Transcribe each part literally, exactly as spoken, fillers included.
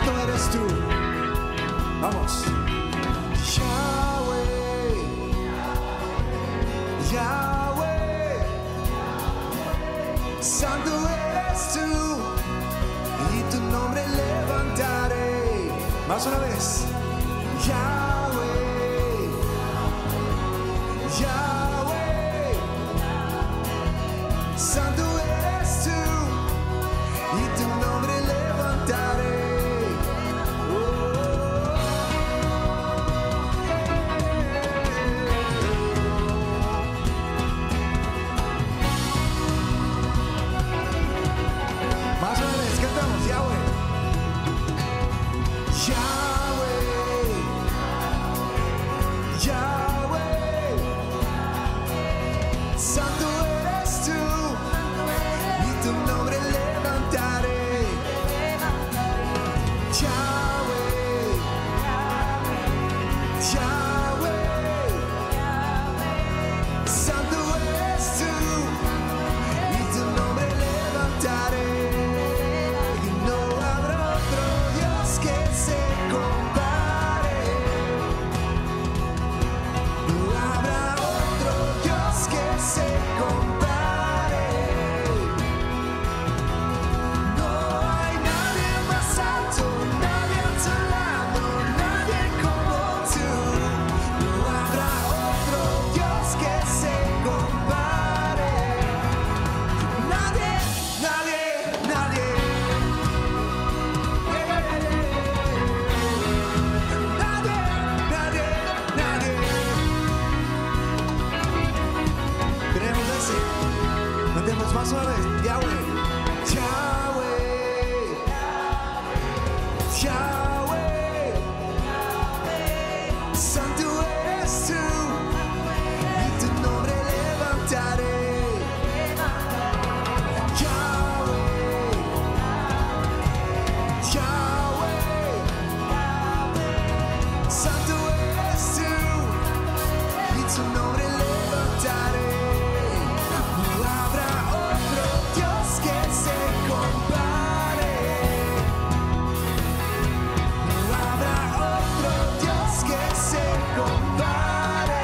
santo eres tú. Vamos. Yahweh, Yahweh, santo eres tú, y tu nombre levantaré. Más una vez. Yahweh, Yahweh, santo eres tú, y tu nombre levantaré. Más una vez, cantamos, Yahweh. Yahweh, Yahweh, santo eres tú, y tu nombre levantaré. Yahweh, Yahweh, santo eres tú, y tu nombre levantaré. Y no habrá otro Dios que se compare. No habrá otro Dios que se compare. No hay nadie más alto, nadie a tu lado, nadie como tú. No habrá otro Dios que se compare. Nadie, nadie, nadie. Nadie, nadie, nadie. Queremos decir, cantemos más una vez. Yahweh, Yahweh, Yahweh, santo eres tú, y tu nombre levantaré. Yahweh, Yahweh, santo eres tú, y tu nombre levantaré. No habrá otro Dios que se compare. No habrá otro Dios que se compare.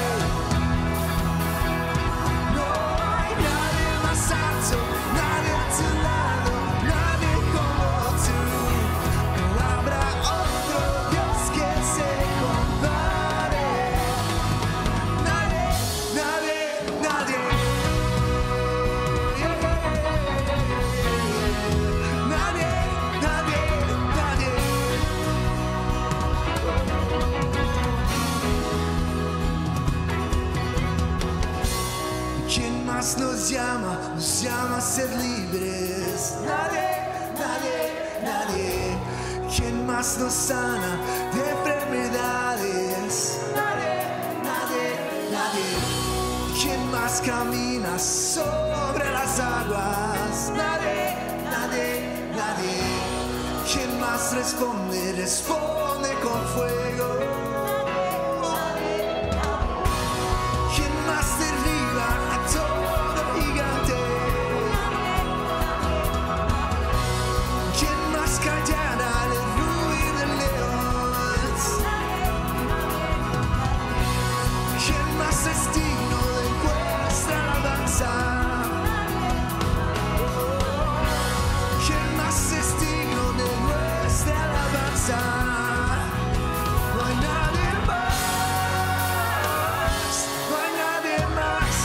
No hay nadie más alto, nadie a tu lado, nadie como tú. No habrá otro Dios que se compare. Nadie, nadie, nadie. Nadie, nadie, nadie. ¿Quién más nos llama? Nos llama a ser libres. Nadie, nadie, nadie. ¿Quién más nos sana de enfermedades? Nadie, nadie, nadie. ¿Quién más camina sobre las aguas? Nadie, nadie, nadie. ¿Quién más responde? Responde con fuego. ¿Quién más derriba a todo gigante? ¿Quién más callará el ruido del león? ¿Quién más es digno de nuestra alabanza? ¿Quién más es digno de nuestra alabanza? No hay nadie más, no hay nadie más,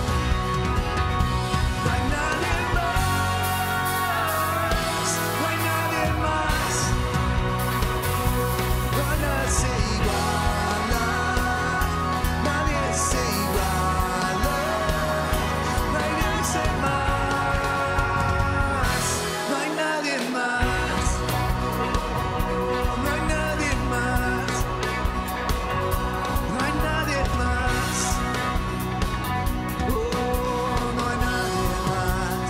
no hay nadie más, no hay nadie más. No hay nadie se iguala, nadie se iguala, no hay nadie se más, no hay nadie más, no hay nadie más, no hay nadie más, oh, no hay nadie más.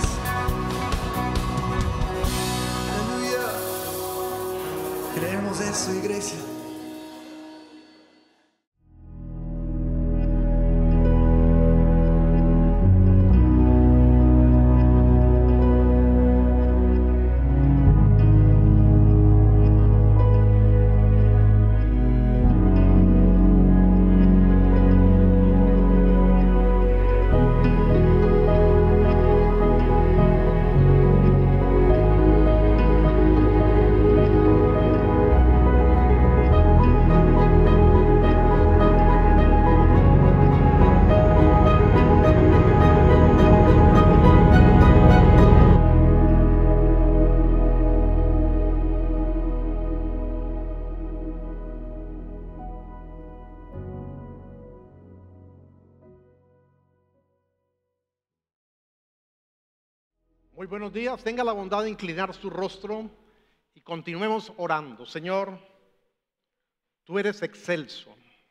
Aleluya. Creemos eso, iglesia. Muy buenos días, tenga la bondad de inclinar su rostro y continuemos orando. Señor, tú eres excelso,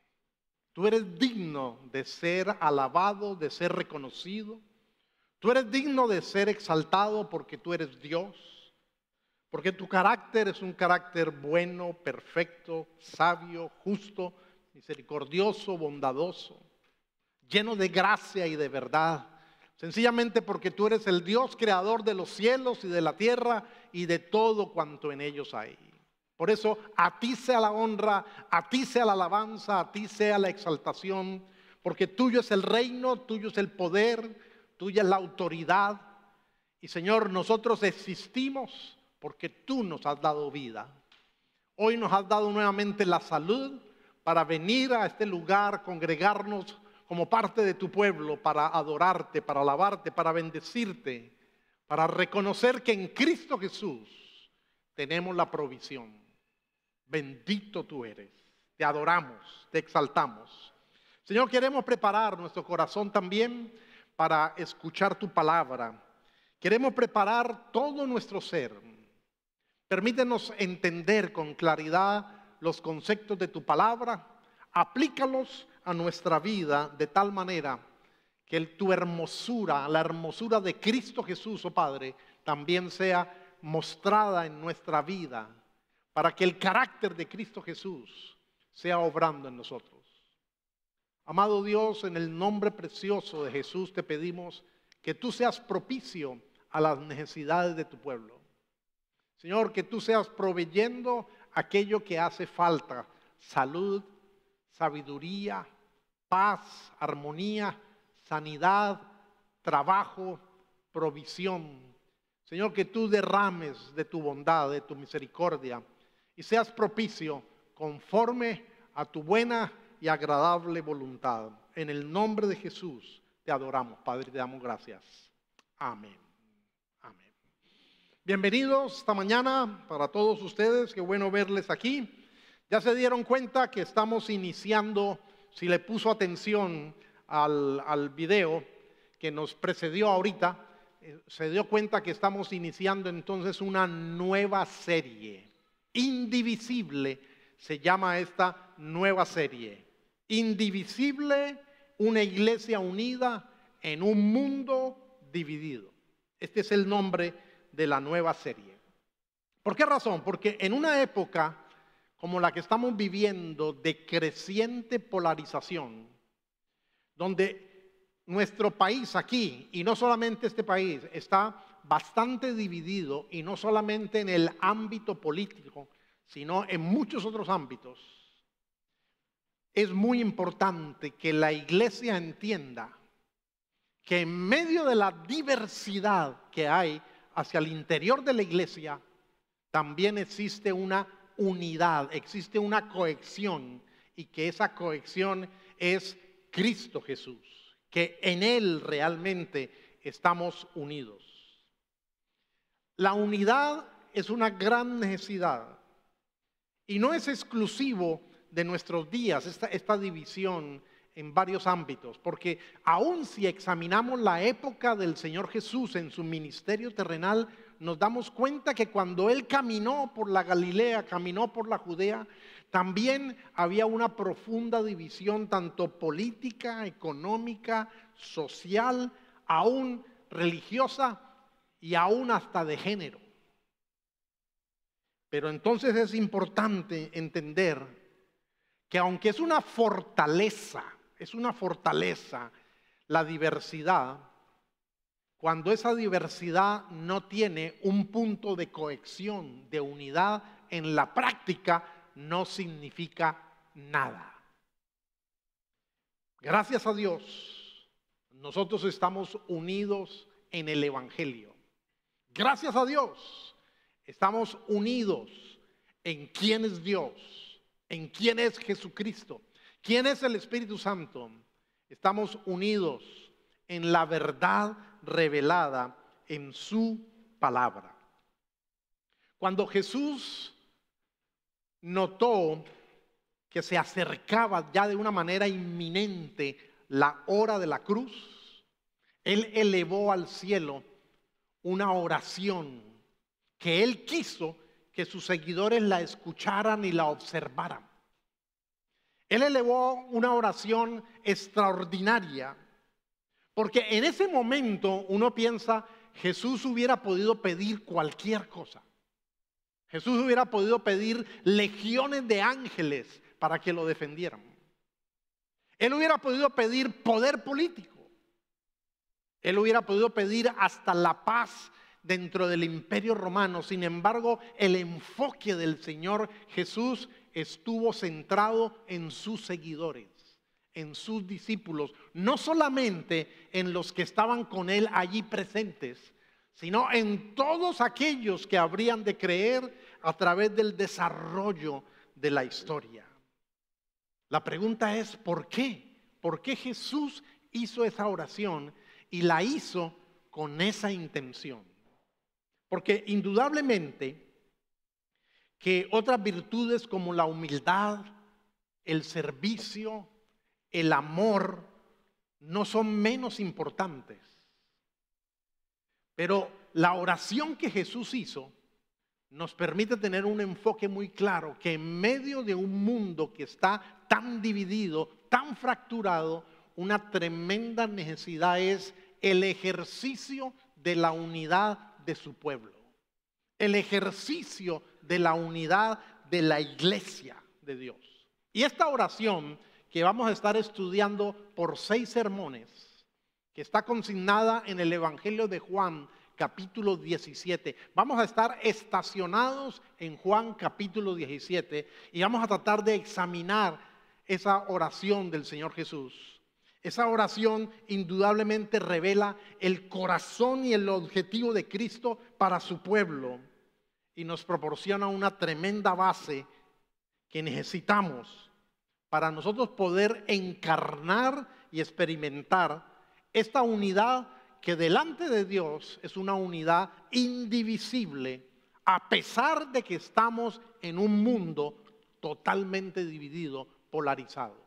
tú eres digno de ser alabado, de ser reconocido, tú eres digno de ser exaltado porque tú eres Dios, porque tu carácter es un carácter bueno, perfecto, sabio, justo, misericordioso, bondadoso, lleno de gracia y de verdad. Sencillamente porque tú eres el Dios creador de los cielos y de la tierra y de todo cuanto en ellos hay. Por eso a ti sea la honra, a ti sea la alabanza, a ti sea la exaltación, porque tuyo es el reino, tuyo es el poder, tuya es la autoridad. Y Señor, nosotros existimos porque tú nos has dado vida. Hoy nos has dado nuevamente la salud para venir a este lugar, congregarnos como parte de tu pueblo, para adorarte, para alabarte, para bendecirte, para reconocer que en Cristo Jesús tenemos la provisión. Bendito tú eres, te adoramos, te exaltamos. Señor, queremos preparar nuestro corazón también para escuchar tu palabra. Queremos preparar todo nuestro ser. Permítenos entender con claridad los conceptos de tu palabra, aplícalos a nuestra vida de tal manera que el, tu hermosura, la hermosura de Cristo Jesús, oh Padre, también sea mostrada en nuestra vida, para que el carácter de Cristo Jesús sea obrando en nosotros. Amado Dios, en el nombre precioso de Jesús te pedimos que tú seas propicio a las necesidades de tu pueblo. Señor, que tú seas proveyendo aquello que hace falta: salud, sabiduría, paz, armonía, sanidad, trabajo, provisión. Señor, que tú derrames de tu bondad, de tu misericordia y seas propicio conforme a tu buena y agradable voluntad. En el nombre de Jesús te adoramos, Padre, te damos gracias. Amén. Amén. Bienvenidos esta mañana para todos ustedes, qué bueno verles aquí. Ya se dieron cuenta que estamos iniciando, si le puso atención al, al video que nos precedió ahorita, eh, se dio cuenta que estamos iniciando entonces una nueva serie. Indivisible se llama esta nueva serie. Indivisible, una iglesia unida en un mundo dividido. Este es el nombre de la nueva serie. ¿Por qué razón? Porque en una época como la que estamos viviendo de creciente polarización, donde nuestro país aquí, y no solamente este país, está bastante dividido, y no solamente en el ámbito político, sino en muchos otros ámbitos, es muy importante que la iglesia entienda que en medio de la diversidad que hay hacia el interior de la iglesia, también existe una unidad, existe una cohesión, y que esa cohesión es Cristo Jesús, que en Él realmente estamos unidos. La unidad es una gran necesidad y no es exclusivo de nuestros días, esta, esta división en varios ámbitos, porque aun si examinamos la época del Señor Jesús en su ministerio terrenal, nos damos cuenta que cuando Él caminó por la Galilea, caminó por la Judea, también había una profunda división, tanto política, económica, social, aún religiosa y aún hasta de género. Pero entonces es importante entender que aunque es una fortaleza, es una fortaleza la diversidad, cuando esa diversidad no tiene un punto de cohesión, de unidad en la práctica, no significa nada. Gracias a Dios, nosotros estamos unidos en el Evangelio. Gracias a Dios, estamos unidos en quién es Dios, en quién es Jesucristo, quién es el Espíritu Santo. Estamos unidos en la verdad revelada en su palabra. Cuando Jesús notó que se acercaba ya de una manera inminente la hora de la cruz, Él elevó al cielo una oración que él quiso que sus seguidores la escucharan y la observaran. Él elevó una oración extraordinaria, porque en ese momento uno piensa, Jesús hubiera podido pedir cualquier cosa. Jesús hubiera podido pedir legiones de ángeles para que lo defendieran. Él hubiera podido pedir poder político. Él hubiera podido pedir hasta la paz dentro del imperio romano. Sin embargo, el enfoque del Señor Jesús estuvo centrado en sus seguidores, en sus discípulos, no solamente en los que estaban con él allí presentes, sino en todos aquellos que habrían de creer a través del desarrollo de la historia. La pregunta es, ¿por qué? ¿Por qué Jesús hizo esa oración y la hizo con esa intención? Porque indudablemente que otras virtudes como la humildad, el servicio, el amor, no son menos importantes. Pero la oración que Jesús hizo nos permite tener un enfoque muy claro, que en medio de un mundo que está tan dividido, tan fracturado, una tremenda necesidad es el ejercicio de la unidad de su pueblo, el ejercicio de la unidad de la iglesia de Dios. Y esta oración que vamos a estar estudiando por seis sermones, que está consignada en el Evangelio de Juan, capítulo diecisiete. Vamos a estar estacionados en Juan capítulo diecisiete y vamos a tratar de examinar esa oración del Señor Jesús. Esa oración indudablemente revela el corazón y el objetivo de Cristo para su pueblo y nos proporciona una tremenda base que necesitamos para nosotros poder encarnar y experimentar esta unidad que delante de Dios es una unidad indivisible, a pesar de que estamos en un mundo totalmente dividido, polarizado.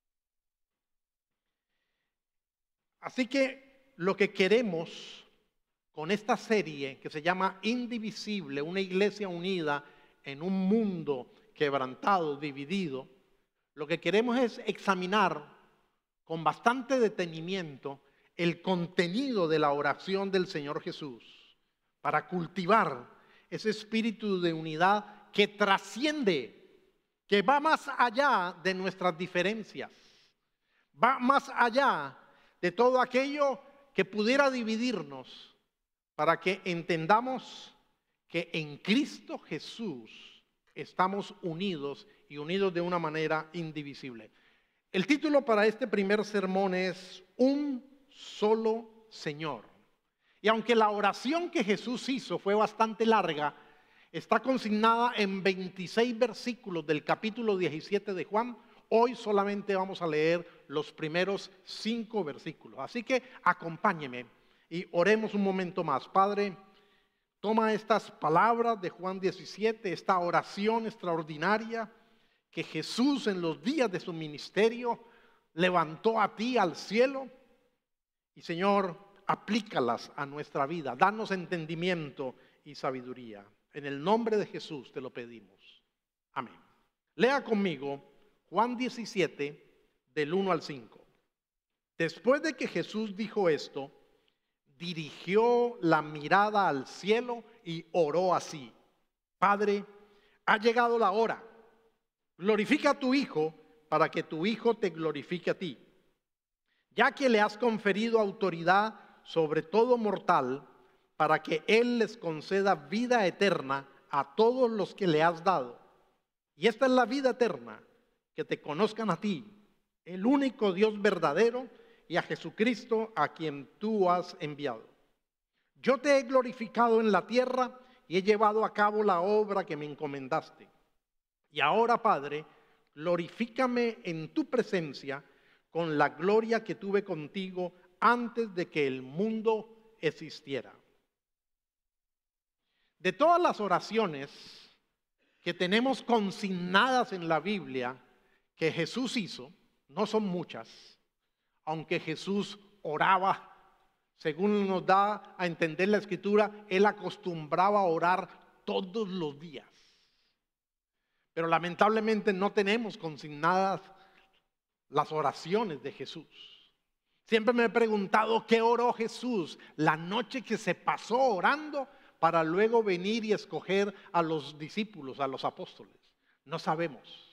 Así que lo que queremos con esta serie que se llama Indivisible, una iglesia unida en un mundo quebrantado, dividido, lo que queremos es examinar con bastante detenimiento el contenido de la oración del Señor Jesús para cultivar ese espíritu de unidad que trasciende, que va más allá de nuestras diferencias, va más allá de todo aquello que pudiera dividirnos, para que entendamos que en Cristo Jesús estamos unidos y unidos de una manera indivisible. El título para este primer sermón es Un Solo Señor. Y aunque la oración que Jesús hizo fue bastante larga, está consignada en veintiséis versículos del capítulo diecisiete de Juan. Hoy solamente vamos a leer los primeros cinco versículos. Así que acompáñeme y oremos un momento más. Padre, toma estas palabras de Juan diecisiete, esta oración extraordinaria que Jesús en los días de su ministerio levantó a ti al cielo. Y Señor, aplícalas a nuestra vida. Danos entendimiento y sabiduría. En el nombre de Jesús te lo pedimos. Amén. Lea conmigo Juan diecisiete, del uno al cinco. Después de que Jesús dijo esto, dirigió la mirada al cielo y oró así: Padre, ha llegado la hora. Glorifica a tu Hijo para que tu Hijo te glorifique a ti, ya que le has conferido autoridad sobre todo mortal, para que Él les conceda vida eterna a todos los que le has dado. Y esta es la vida eterna, que te conozcan a ti, el único Dios verdadero, y a Jesucristo a quien tú has enviado. Yo te he glorificado en la tierra y he llevado a cabo la obra que me encomendaste. Y ahora, Padre, glorifícame en tu presencia con la gloria que tuve contigo antes de que el mundo existiera. De todas las oraciones que tenemos consignadas en la Biblia que Jesús hizo, no son muchas, aunque Jesús oraba según nos da a entender la Escritura, él acostumbraba a orar todos los días. Pero lamentablemente no tenemos consignadas las oraciones de Jesús. Siempre me he preguntado qué oró Jesús la noche que se pasó orando para luego venir y escoger a los discípulos, a los apóstoles. No sabemos.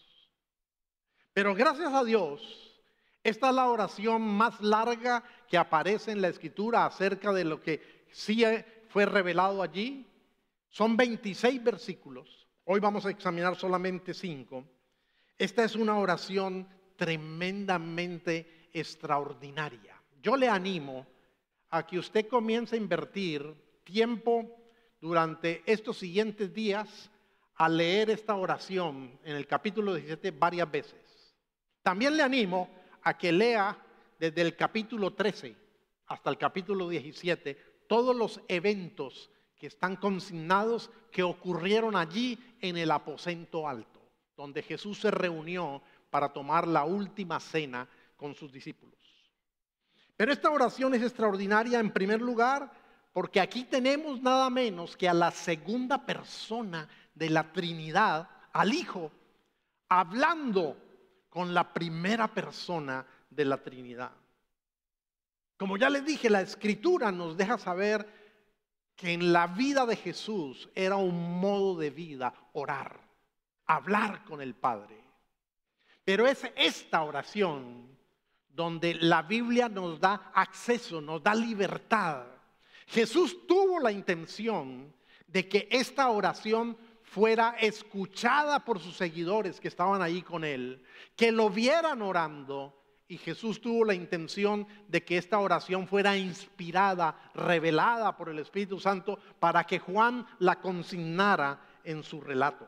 Pero gracias a Dios, esta es la oración más larga que aparece en la Escritura acerca de lo que sí fue revelado allí. Son veintiséis versículos. Hoy vamos a examinar solamente cinco. Esta es una oración tremendamente extraordinaria. Yo le animo a que usted comience a invertir tiempo durante estos siguientes días a leer esta oración en el capítulo diecisiete varias veces. También le animo a que lea desde el capítulo trece hasta el capítulo diecisiete todos los eventos que están consignados que ocurrieron allí en el aposento alto, donde Jesús se reunió para tomar la última cena con sus discípulos. Pero esta oración es extraordinaria en primer lugar porque aquí tenemos nada menos que a la segunda persona de la Trinidad, al Hijo, hablando con la primera persona de la Trinidad. Como ya les dije, la Escritura nos deja saber que en la vida de Jesús era un modo de vida orar, hablar con el Padre. Pero es esta oración donde la Biblia nos da acceso, nos da libertad. Jesús tuvo la intención de que esta oración fuera escuchada por sus seguidores que estaban ahí con él, que lo vieran orando, y Jesús tuvo la intención de que esta oración fuera inspirada, revelada por el Espíritu Santo para que Juan la consignara en su relato.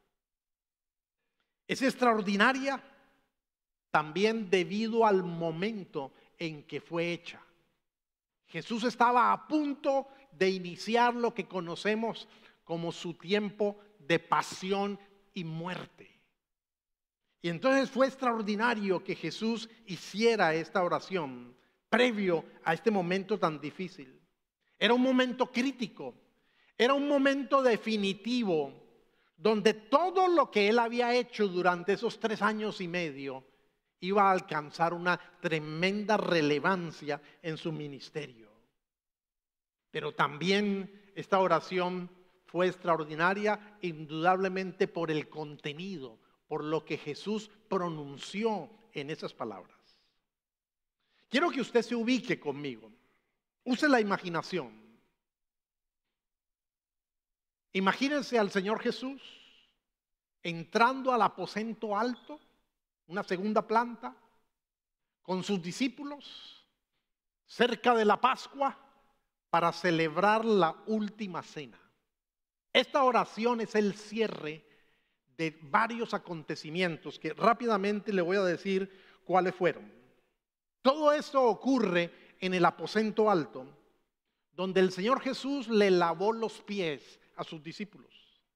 Es extraordinaria también debido al momento en que fue hecha. Jesús estaba a punto de iniciar lo que conocemos como su tiempo de pasión y muerte. Y entonces fue extraordinario que Jesús hiciera esta oración previo a este momento tan difícil. Era un momento crítico, era un momento definitivo, donde todo lo que él había hecho durante esos tres años y medio iba a alcanzar una tremenda relevancia en su ministerio. Pero también esta oración fue extraordinaria, indudablemente por el contenido, por lo que Jesús pronunció en esas palabras. Quiero que usted se ubique conmigo. Use la imaginación. Imagínense al Señor Jesús entrando al aposento alto, una segunda planta, con sus discípulos, cerca de la Pascua, para celebrar la última cena. Esta oración es el cierre de varios acontecimientos que rápidamente le voy a decir cuáles fueron. Todo esto ocurre en el aposento alto, donde el Señor Jesús le lavó los pies a sus discípulos,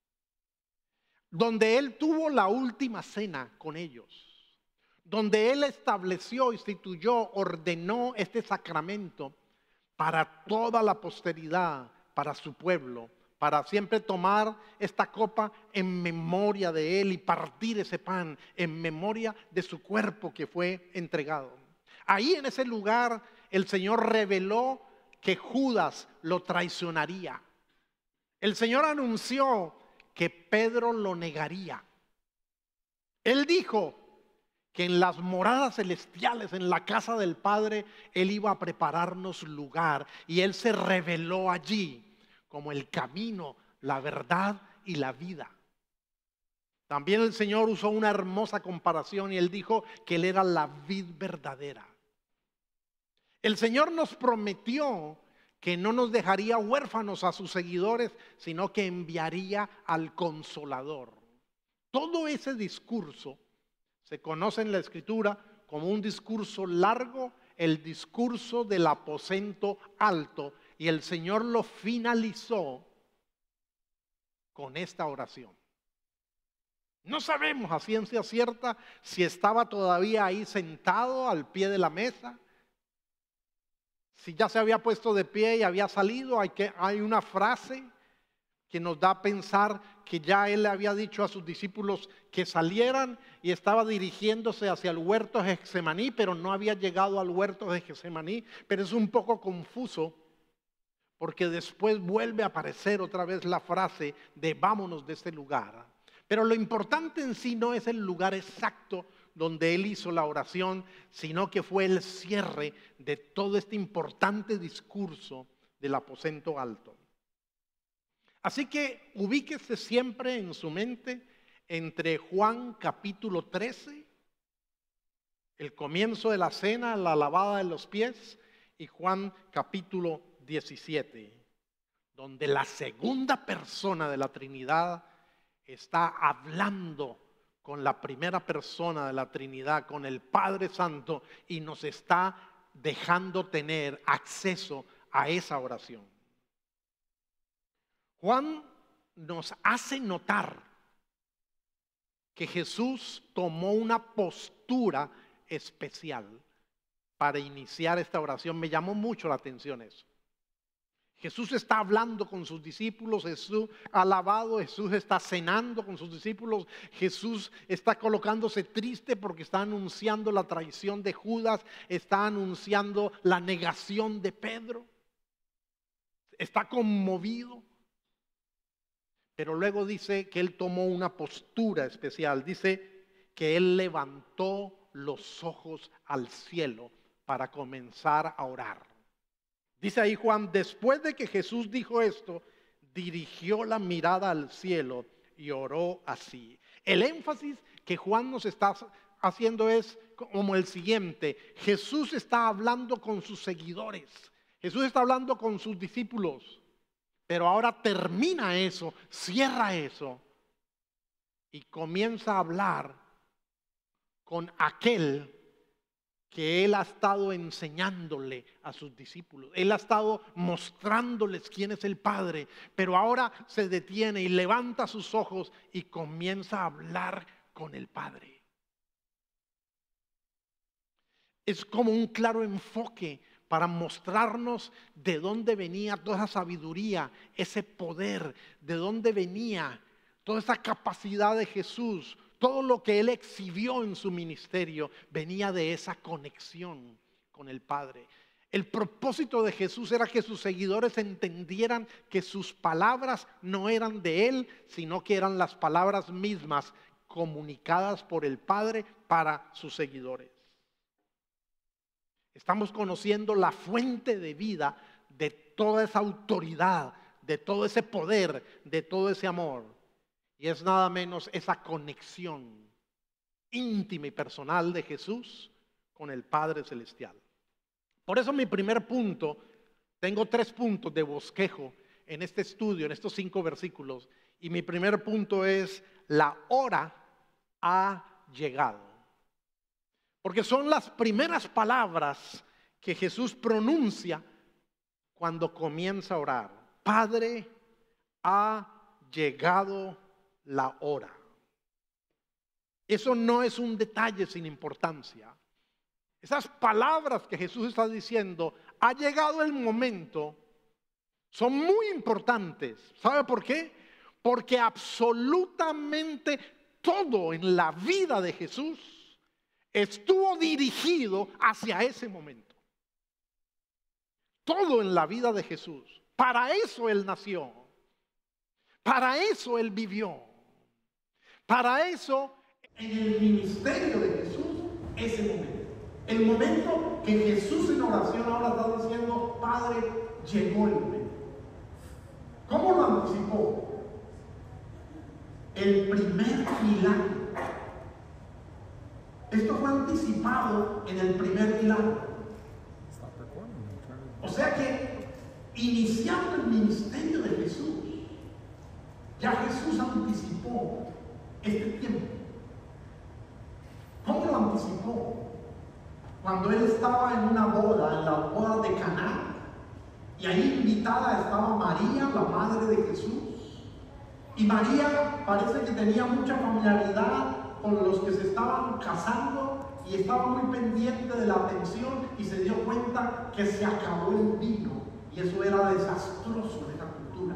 donde Él tuvo la última cena con ellos, donde Él estableció, instituyó, ordenó este sacramento para toda la posteridad, para su pueblo, para siempre tomar esta copa en memoria de Él y partir ese pan en memoria de su cuerpo que fue entregado. Ahí en ese lugar el Señor reveló que Judas lo traicionaría. El Señor anunció que Pedro lo negaría. Él dijo que en las moradas celestiales, en la casa del Padre, Él iba a prepararnos lugar, y Él se reveló allí como el camino, la verdad y la vida. También el Señor usó una hermosa comparación y Él dijo que Él era la vid verdadera. El Señor nos prometió que no nos dejaría huérfanos a sus seguidores, sino que enviaría al Consolador. Todo ese discurso se conoce en la Escritura como un discurso largo, el discurso del aposento alto, y el Señor lo finalizó con esta oración. No sabemos a ciencia cierta si estaba todavía ahí sentado al pie de la mesa, Si ya se había puesto de pie y había salido, hay, que, hay una frase que nos da a pensar que ya él le había dicho a sus discípulos que salieran y estaba dirigiéndose hacia el huerto de Getsemaní, pero no había llegado al huerto de Getsemaní. Pero es un poco confuso porque después vuelve a aparecer otra vez la frase de vámonos de este lugar. Pero lo importante en sí no es el lugar exacto donde él hizo la oración, sino que fue el cierre de todo este importante discurso del aposento alto. Así que ubíquese siempre en su mente entre Juan capítulo trece, el comienzo de la cena, la lavada de los pies, y Juan capítulo diecisiete, donde la segunda persona de la Trinidad está hablando con la primera persona de la Trinidad, con el Padre Santo, y nos está dejando tener acceso a esa oración. Juan nos hace notar que Jesús tomó una postura especial para iniciar esta oración. Me llamó mucho la atención eso. Jesús está hablando con sus discípulos, Jesús ha alabado, Jesús está cenando con sus discípulos, Jesús está colocándose triste porque está anunciando la traición de Judas, está anunciando la negación de Pedro, está conmovido. Pero luego dice que él tomó una postura especial, dice que él levantó los ojos al cielo para comenzar a orar. Dice ahí Juan, después de que Jesús dijo esto, dirigió la mirada al cielo y oró así. El énfasis que Juan nos está haciendo es como el siguiente: Jesús está hablando con sus seguidores, Jesús está hablando con sus discípulos, pero ahora termina eso, cierra eso y comienza a hablar con aquel que él ha estado enseñándole a sus discípulos. Él ha estado mostrándoles quién es el Padre, pero ahora se detiene y levanta sus ojos y comienza a hablar con el Padre. Es como un claro enfoque para mostrarnos de dónde venía toda esa sabiduría, ese poder, de dónde venía toda esa capacidad de Jesús. Todo lo que él exhibió en su ministerio venía de esa conexión con el Padre. El propósito de Jesús era que sus seguidores entendieran que sus palabras no eran de él, sino que eran las palabras mismas comunicadas por el Padre para sus seguidores. Estamos conociendo la fuente de vida de toda esa autoridad, de todo ese poder, de todo ese amor. Y es nada menos esa conexión íntima y personal de Jesús con el Padre Celestial. Por eso mi primer punto, tengo tres puntos de bosquejo en este estudio, en estos cinco versículos. Y mi primer punto es: la hora ha llegado. Porque son las primeras palabras que Jesús pronuncia cuando comienza a orar. Padre, ha llegado la hora. Eso no es un detalle sin importancia. Esas palabras que Jesús está diciendo, ha llegado el momento, son muy importantes. ¿Sabe por qué? Porque absolutamente todo en la vida de Jesús estuvo dirigido hacia ese momento. Todo en la vida de Jesús. Para eso Él nació. Para eso Él vivió. Para eso, en el ministerio de Jesús, ese momento. El momento que Jesús en oración ahora está diciendo: Padre, llegó el momento. ¿Cómo lo anticipó? El primer milagro. Esto fue anticipado en el primer milagro. O sea que, iniciando el ministerio de Jesús, ya Jesús anticipó este tiempo. ¿Cómo lo anticipó? Cuando él estaba en una boda, en la boda de Caná, y ahí invitada estaba María, la madre de Jesús. Y María parece que tenía mucha familiaridad con los que se estaban casando, y estaba muy pendiente de la atención y se dio cuenta que se acabó el vino, y eso era desastroso en esa cultura.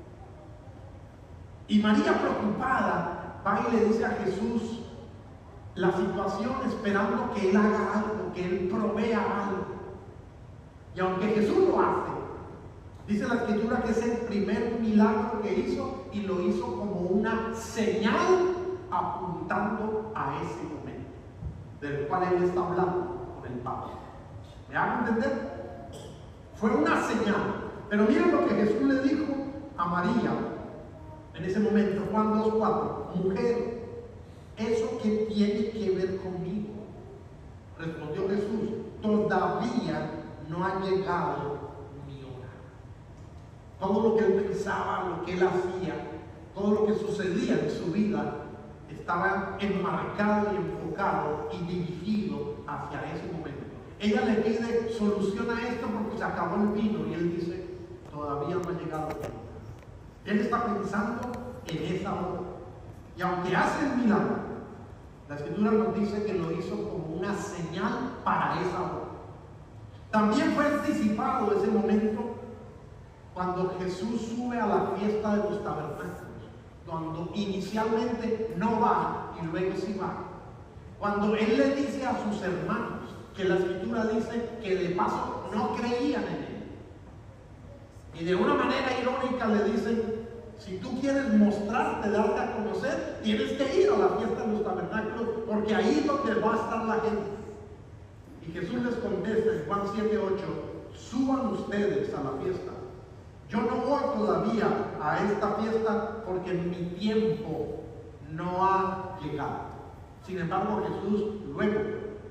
Y María, preocupada, va y le dice a Jesús la situación, esperando que Él haga algo, que Él provea algo. Y aunque Jesús lo hace, dice la Escritura que es el primer milagro que hizo, y lo hizo como una señal apuntando a ese momento del cual Él está hablando con el Padre. ¿Me hago entender? Fue una señal. Pero miren lo que Jesús le dijo a María en ese momento, Juan dos cuatro: mujer, ¿eso qué tiene que ver conmigo? Respondió Jesús: todavía no ha llegado mi hora. Todo lo que él pensaba, lo que él hacía, todo lo que sucedía en su vida estaba enmarcado y enfocado y dirigido hacia ese momento. Ella le pide solución a esto porque se acabó el vino, y él dice: todavía no ha llegado mi hora. Él está pensando en esa hora. Y aunque hace el milagro, la Escritura nos dice que lo hizo como una señal para esa hora. También fue anticipado ese momento cuando Jesús sube a la fiesta de los tabernáculos, cuando inicialmente no va y luego sí va. Cuando Él le dice a sus hermanos, que la Escritura dice que de paso no creían en Él, y de una manera irónica le dicen: si tú quieres mostrarte, darte a conocer, tienes que ir a la fiesta de los tabernáculos, porque ahí es donde va a estar la gente. Y Jesús les contesta en Juan siete ocho: suban ustedes a la fiesta. Yo no voy todavía a esta fiesta porque mi tiempo no ha llegado. Sin embargo, Jesús luego.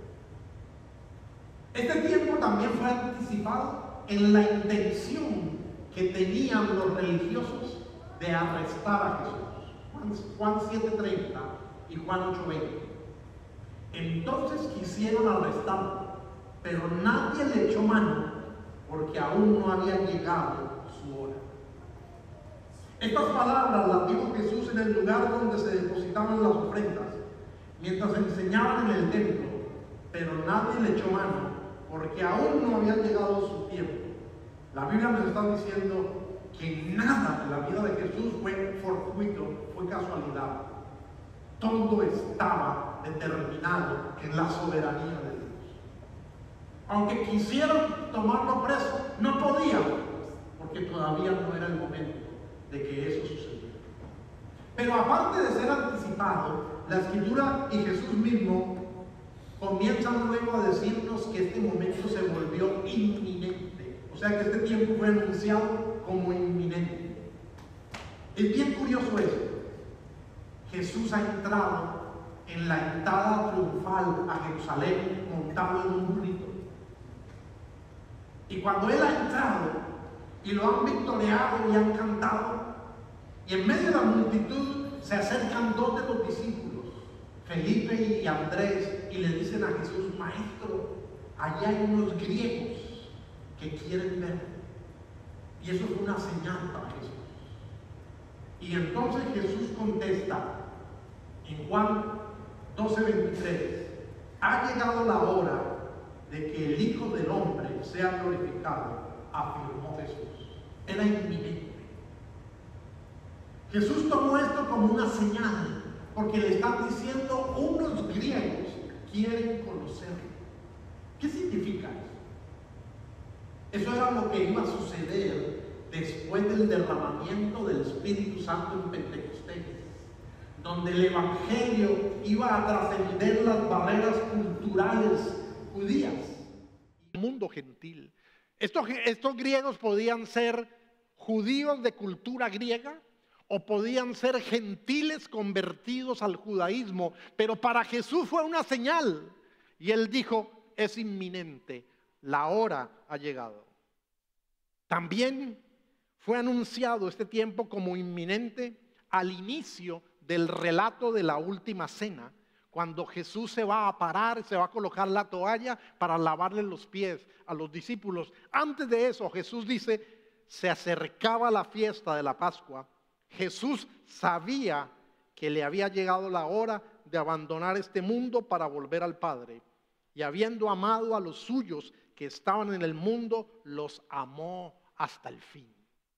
Este tiempo también fue anticipado en la intención que tenían los religiosos de arrestar a Jesús. Juan siete treinta y Juan ocho veinte. Entonces quisieron arrestarlo, pero nadie le echó mano porque aún no había llegado su hora. Estas palabras las dijo Jesús en el lugar donde se depositaban las ofrendas, mientras enseñaban en el templo, pero nadie le echó mano porque aún no había llegado su tiempo. La Biblia nos está diciendo que nada en la vida de Jesús fue fortuito, fue casualidad. Todo estaba determinado en la soberanía de Dios. Aunque quisieron tomarlo preso, no podían, porque todavía no era el momento de que eso sucediera. Pero aparte de ser anticipado, la Escritura y Jesús mismo comienzan luego a decirnos que este momento se volvió inminente. O sea que este tiempo fue anunciado como inminente. Es bien curioso esto. Jesús ha entrado en la entrada triunfal a Jerusalén montado en un burrito. Y cuando Él ha entrado y lo han victoriado y han cantado, y en medio de la multitud se acercan dos de los discípulos, Felipe y Andrés, y le dicen a Jesús: Maestro, allá hay unos griegos que quieren ver. Y eso fue una señal para Jesús. Y entonces Jesús contesta en Juan doce veintitrés: ha llegado la hora de que el Hijo del Hombre sea glorificado, afirmó Jesús. Era inminente. Jesús tomó esto como una señal, porque le están diciendo: unos griegos quieren conocerlo. ¿Qué significa eso? Eso era lo que iba a suceder después del derramamiento del Espíritu Santo en Pentecostés, donde el Evangelio iba a trascender las barreras culturales judías. El mundo gentil. Estos, estos griegos podían ser judíos de cultura griega o podían ser gentiles convertidos al judaísmo, pero para Jesús fue una señal y Él dijo: es inminente, la hora ha llegado. También fue anunciado este tiempo como inminente al inicio del relato de la última cena, cuando Jesús se va a parar, se va a colocar la toalla para lavarle los pies a los discípulos. Antes de eso, Jesús dice: se acercaba la fiesta de la Pascua. Jesús sabía que le había llegado la hora de abandonar este mundo para volver al Padre. Y habiendo amado a los suyos que estaban en el mundo, los amó hasta el fin.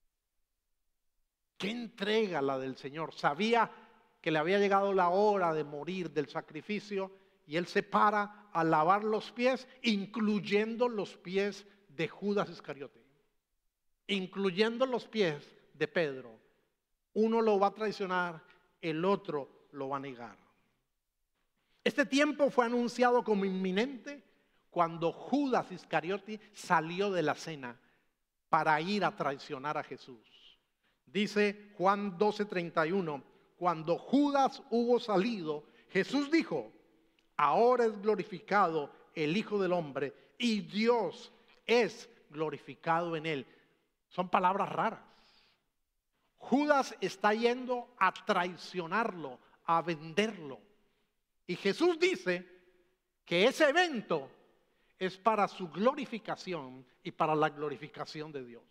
¿Qué entrega la del Señor? Sabía que le había llegado la hora de morir del sacrificio y Él se para a lavar los pies, incluyendo los pies de Judas Iscariote, incluyendo los pies de Pedro. Uno lo va a traicionar, el otro lo va a negar. Este tiempo fue anunciado como inminente cuando Judas Iscariote salió de la cena para ir a traicionar a Jesús. Dice Juan doce treinta y uno, cuando Judas hubo salido, Jesús dijo: ahora es glorificado el Hijo del Hombre y Dios es glorificado en él. Son palabras raras. Judas está yendo a traicionarlo, a venderlo. Y Jesús dice que ese evento es para su glorificación y para la glorificación de Dios.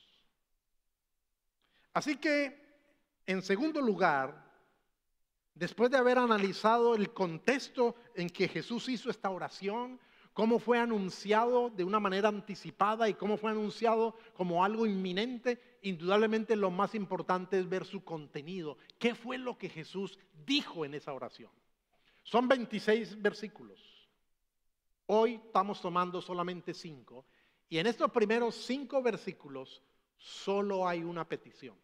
Así que, en segundo lugar, después de haber analizado el contexto en que Jesús hizo esta oración, cómo fue anunciado de una manera anticipada y cómo fue anunciado como algo inminente, indudablemente lo más importante es ver su contenido. ¿Qué fue lo que Jesús dijo en esa oración? Son veintiséis versículos. Hoy estamos tomando solamente cinco. Y en estos primeros cinco versículos solo hay una petición.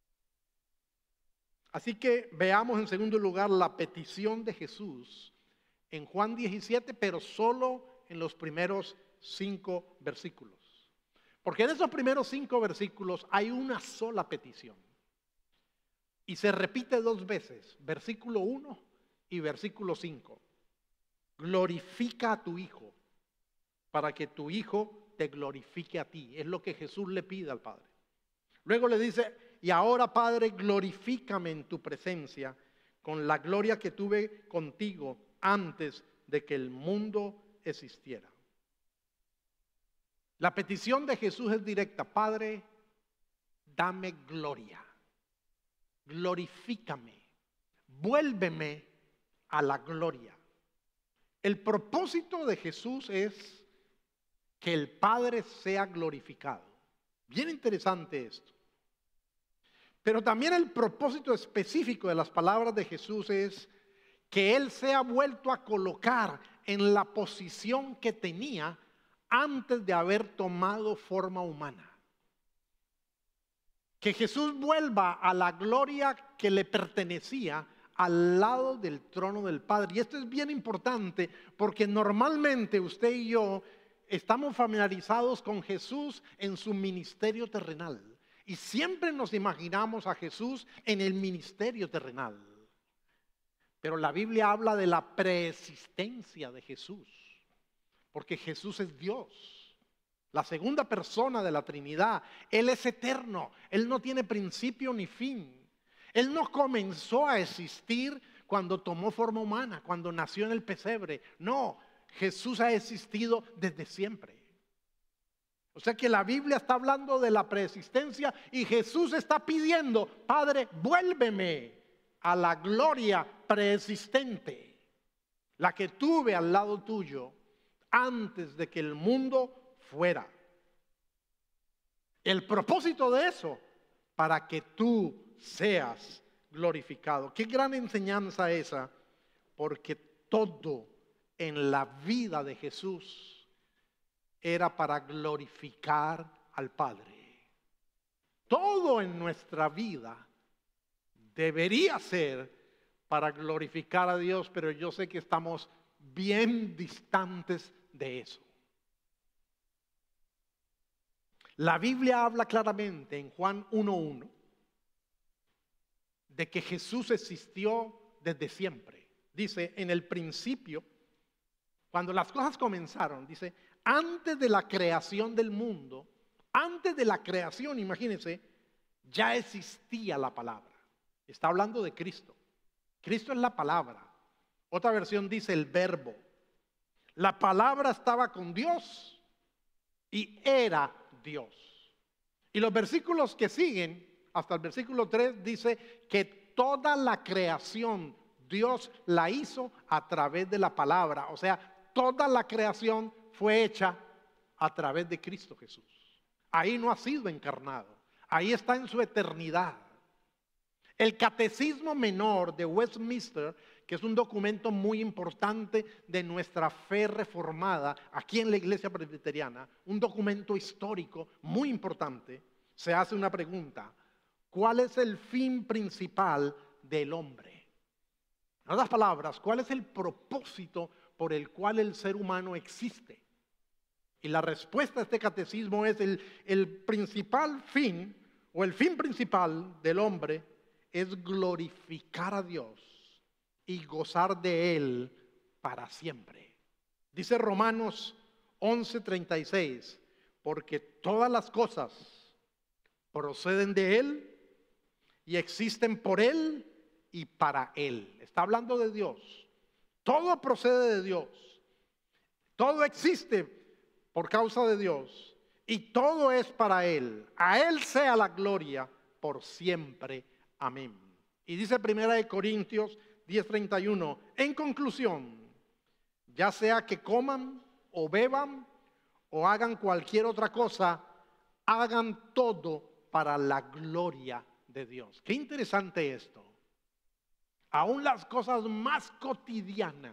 Así que veamos en segundo lugar la petición de Jesús en Juan diecisiete, pero solo en los primeros cinco versículos. Porque en esos primeros cinco versículos hay una sola petición. Y se repite dos veces, versículo uno y versículo cinco. Glorifica a tu Hijo, para que tu Hijo te glorifique a ti. Es lo que Jesús le pide al Padre. Luego le dice: y ahora, Padre, glorifícame en tu presencia con la gloria que tuve contigo antes de que el mundo existiera. La petición de Jesús es directa: Padre, dame gloria, glorifícame, vuélveme a la gloria. El propósito de Jesús es que el Padre sea glorificado. Bien interesante esto. Pero también el propósito específico de las palabras de Jesús es que Él sea vuelto a colocar en la posición que tenía antes de haber tomado forma humana. Que Jesús vuelva a la gloria que le pertenecía al lado del trono del Padre. Y esto es bien importante porque normalmente usted y yo estamos familiarizados con Jesús en su ministerio terrenal. Y siempre nos imaginamos a Jesús en el ministerio terrenal. Pero la Biblia habla de la preexistencia de Jesús. Porque Jesús es Dios, la segunda persona de la Trinidad. Él es eterno, Él no tiene principio ni fin. Él no comenzó a existir cuando tomó forma humana, cuando nació en el pesebre. No, Jesús ha existido desde siempre. O sea que la Biblia está hablando de la preexistencia y Jesús está pidiendo: Padre, vuélveme a la gloria preexistente, la que tuve al lado tuyo antes de que el mundo fuera. El propósito de eso, para que tú seas glorificado. Qué gran enseñanza esa, porque todo en la vida de Jesús era para glorificar al Padre. Todo en nuestra vida debería ser para glorificar a Dios, pero yo sé que estamos bien distantes de eso. La Biblia habla claramente en Juan uno uno de que Jesús existió desde siempre. Dice, en el principio, cuando las cosas comenzaron, dice, antes de la creación del mundo, antes de la creación, imagínense, ya existía la palabra. Está hablando de Cristo. Cristo es la palabra. Otra versión dice el verbo. La palabra estaba con Dios y era Dios. Y los versículos que siguen, hasta el versículo tres, dice que toda la creación Dios la hizo a través de la palabra. O sea, toda la creación fue hecha a través de Cristo Jesús. Ahí no ha sido encarnado. Ahí está en su eternidad. El Catecismo Menor de Westminster, que es un documento muy importante de nuestra fe reformada aquí en la Iglesia Presbiteriana, un documento histórico muy importante, se hace una pregunta: ¿cuál es el fin principal del hombre? En otras palabras, ¿cuál es el propósito por el cual el ser humano existe? Y la respuesta a este catecismo es el, el principal fin, o el fin principal del hombre, es glorificar a Dios y gozar de Él para siempre. Dice Romanos once treinta y seis, porque todas las cosas proceden de Él y existen por Él y para Él. Está hablando de Dios. Todo procede de Dios. Todo existe por causa de Dios y todo es para Él. A Él sea la gloria por siempre. Amén. Y dice Primera de Corintios diez treinta y uno, en conclusión, ya sea que coman o beban o hagan cualquier otra cosa, hagan todo para la gloria de Dios. Qué interesante esto. Aún las cosas más cotidianas,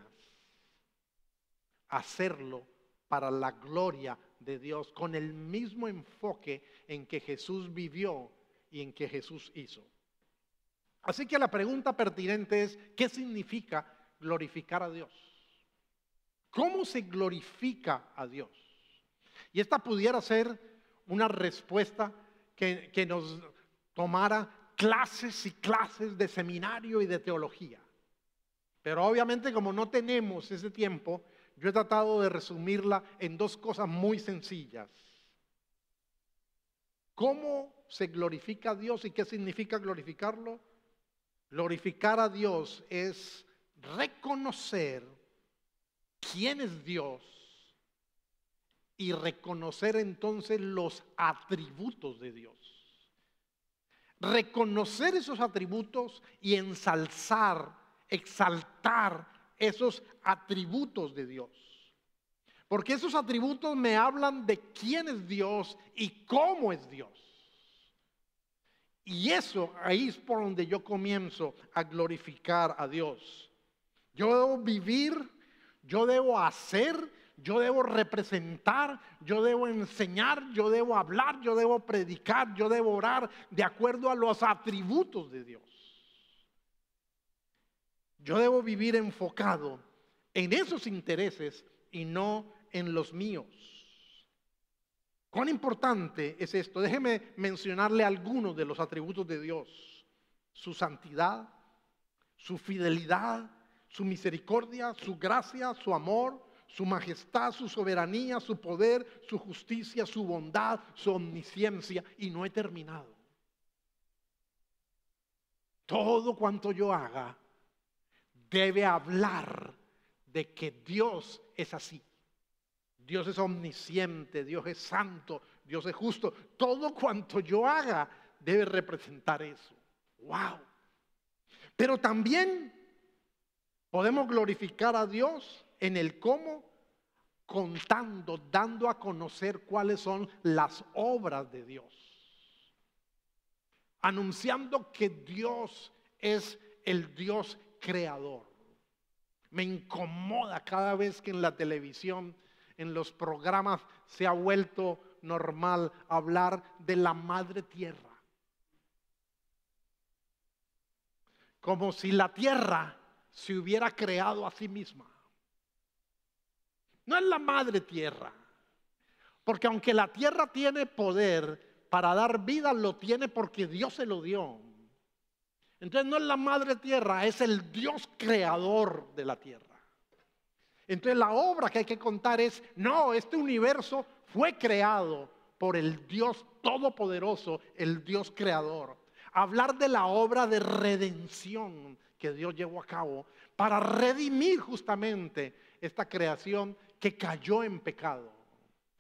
hacerlo para la gloria de Dios, con el mismo enfoque en que Jesús vivió y en que Jesús hizo. Así que la pregunta pertinente es: ¿qué significa glorificar a Dios? ¿Cómo se glorifica a Dios? Y esta pudiera ser una respuesta que, que nos tomara clases y clases de seminario y de teología. Pero obviamente, como no tenemos ese tiempo, yo he tratado de resumirla en dos cosas muy sencillas. ¿Cómo se glorifica a Dios y qué significa glorificarlo? Glorificar a Dios es reconocer quién es Dios y reconocer entonces los atributos de Dios. Reconocer esos atributos y ensalzar, exaltar esos atributos de Dios. Porque esos atributos me hablan de quién es Dios y cómo es Dios. Y eso, ahí es por donde yo comienzo a glorificar a Dios. Yo debo vivir, yo debo hacer, yo debo representar, yo debo enseñar, yo debo hablar, yo debo predicar, yo debo orar de acuerdo a los atributos de Dios. Yo debo vivir enfocado en esos intereses y no en los míos. ¿Cuán importante es esto? Déjeme mencionarle algunos de los atributos de Dios: su santidad, su fidelidad, su misericordia, su gracia, su amor, su majestad, su soberanía, su poder, su justicia, su bondad, su omnisciencia. Y no he terminado. Todo cuanto yo haga debe hablar de que Dios es así. Dios es omnisciente, Dios es santo, Dios es justo. Todo cuanto yo haga debe representar eso. ¡Wow! Pero también podemos glorificar a Dios en el cómo, contando, dando a conocer cuáles son las obras de Dios. Anunciando que Dios es el Dios creador. Me incomoda cada vez que en la televisión, en los programas, se ha vuelto normal hablar de la madre tierra. Como si la tierra se hubiera creado a sí misma. No es la madre tierra. Porque aunque la tierra tiene poder para dar vida, lo tiene porque Dios se lo dio. Entonces no es la madre tierra, es el Dios creador de la tierra. Entonces la obra que hay que contar es: no, este universo fue creado por el Dios todopoderoso, el Dios creador. Hablar de la obra de redención que Dios llevó a cabo para redimir justamente esta creación que cayó en pecado.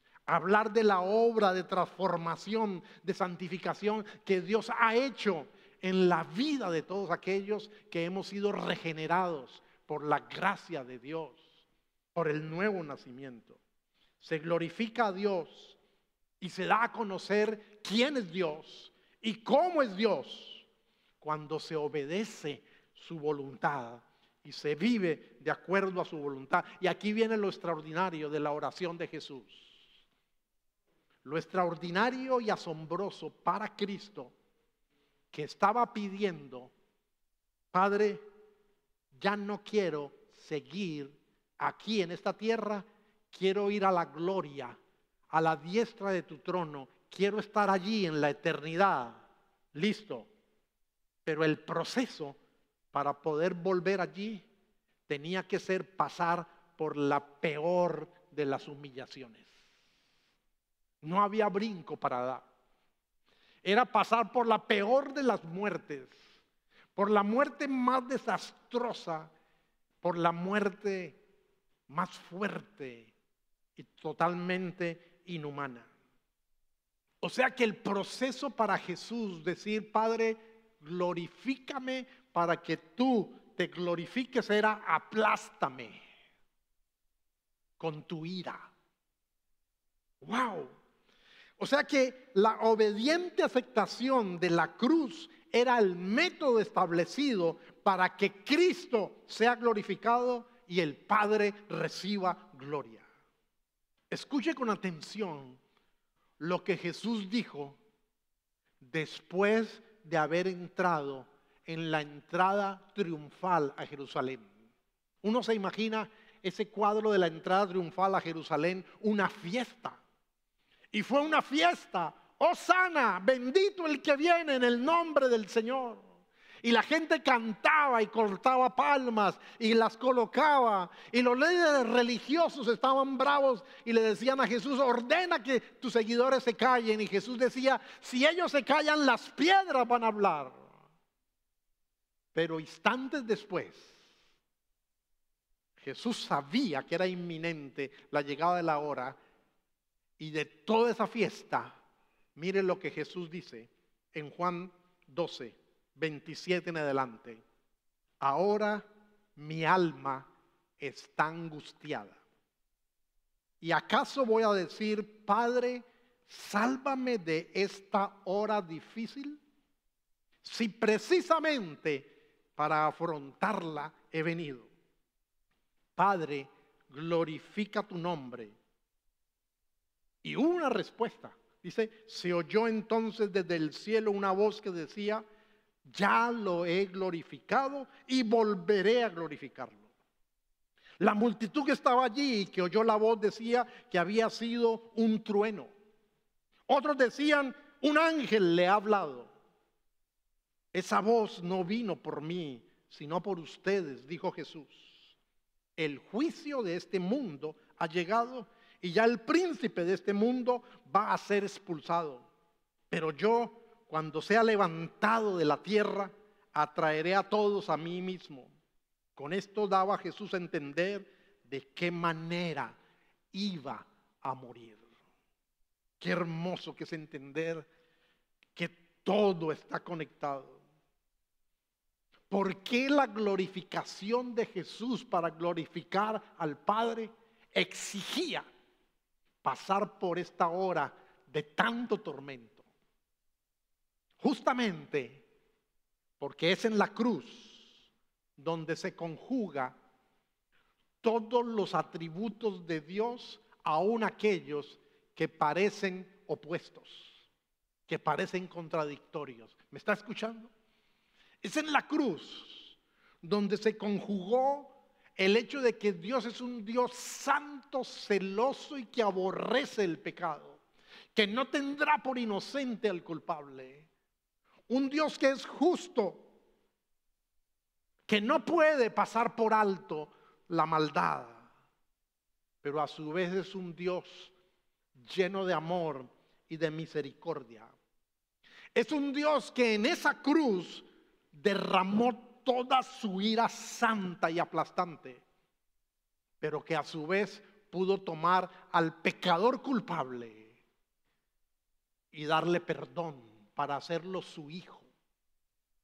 Hablar de la obra de transformación, de santificación que Dios ha hecho en la vida de todos aquellos que hemos sido regenerados por la gracia de Dios, por el nuevo nacimiento. Se glorifica a Dios y se da a conocer quién es Dios y cómo es Dios cuando se obedece su voluntad y se vive de acuerdo a su voluntad. Y aquí viene lo extraordinario de la oración de Jesús. Lo extraordinario y asombroso para Cristo, que estaba pidiendo: Padre, ya no quiero seguir aquí en esta tierra, quiero ir a la gloria, a la diestra de tu trono, quiero estar allí en la eternidad. Listo. Pero el proceso para poder volver allí tenía que ser pasar por la peor de las humillaciones. No había brinco para dar. Era pasar por la peor de las muertes, por la muerte más desastrosa, por la muerte más fuerte y totalmente inhumana. O sea que el proceso para Jesús, decir: Padre, glorifícame para que tú te glorifiques, era: aplástame con tu ira. ¡Wow! O sea que la obediente aceptación de la cruz era el método establecido para que Cristo sea glorificado y el Padre reciba gloria. Escuche con atención lo que Jesús dijo después de haber entrado en la entrada triunfal a Jerusalén. Uno se imagina ese cuadro de la entrada triunfal a Jerusalén, una fiesta. Y fue una fiesta: ¡Hosana! Bendito el que viene en el nombre del Señor. Y la gente cantaba y cortaba palmas y las colocaba. Y los líderes religiosos estaban bravos y le decían a Jesús: ordena que tus seguidores se callen. Y Jesús decía: si ellos se callan, las piedras van a hablar. Pero instantes después, Jesús sabía que era inminente la llegada de la hora. Y de toda esa fiesta, mire lo que Jesús dice en Juan doce, veintisiete en adelante: ahora mi alma está angustiada. ¿Y acaso voy a decir: Padre, sálvame de esta hora difícil? Si precisamente para afrontarla he venido. Padre, glorifica tu nombre. Y hubo una respuesta. Dice: se oyó entonces desde el cielo una voz que decía: ya lo he glorificado y volveré a glorificarlo. La multitud que estaba allí y que oyó la voz decía que había sido un trueno. Otros decían: un ángel le ha hablado. Esa voz no vino por mí, sino por ustedes, dijo Jesús. El juicio de este mundo ha llegado y ya el príncipe de este mundo va a ser expulsado. Pero yo, cuando sea levantado de la tierra, atraeré a todos a mí mismo. Con esto daba Jesús a entender de qué manera iba a morir. Qué hermoso que es entender que todo está conectado. ¿Por qué la glorificación de Jesús para glorificar al Padre exigía pasar por esta hora de tanto tormento? Justamente porque es en la cruz donde se conjuga todos los atributos de Dios, aun aquellos que parecen opuestos, que parecen contradictorios. ¿Me está escuchando? Es en la cruz donde se conjugó el hecho de que Dios es un Dios santo, celoso y que aborrece el pecado, que no tendrá por inocente al culpable. Un Dios que es justo, que no puede pasar por alto la maldad, pero a su vez es un Dios lleno de amor y de misericordia. Es un Dios que en esa cruz derramó toda su ira santa y aplastante, pero que a su vez pudo tomar al pecador culpable y darle perdón para hacerlo su hijo.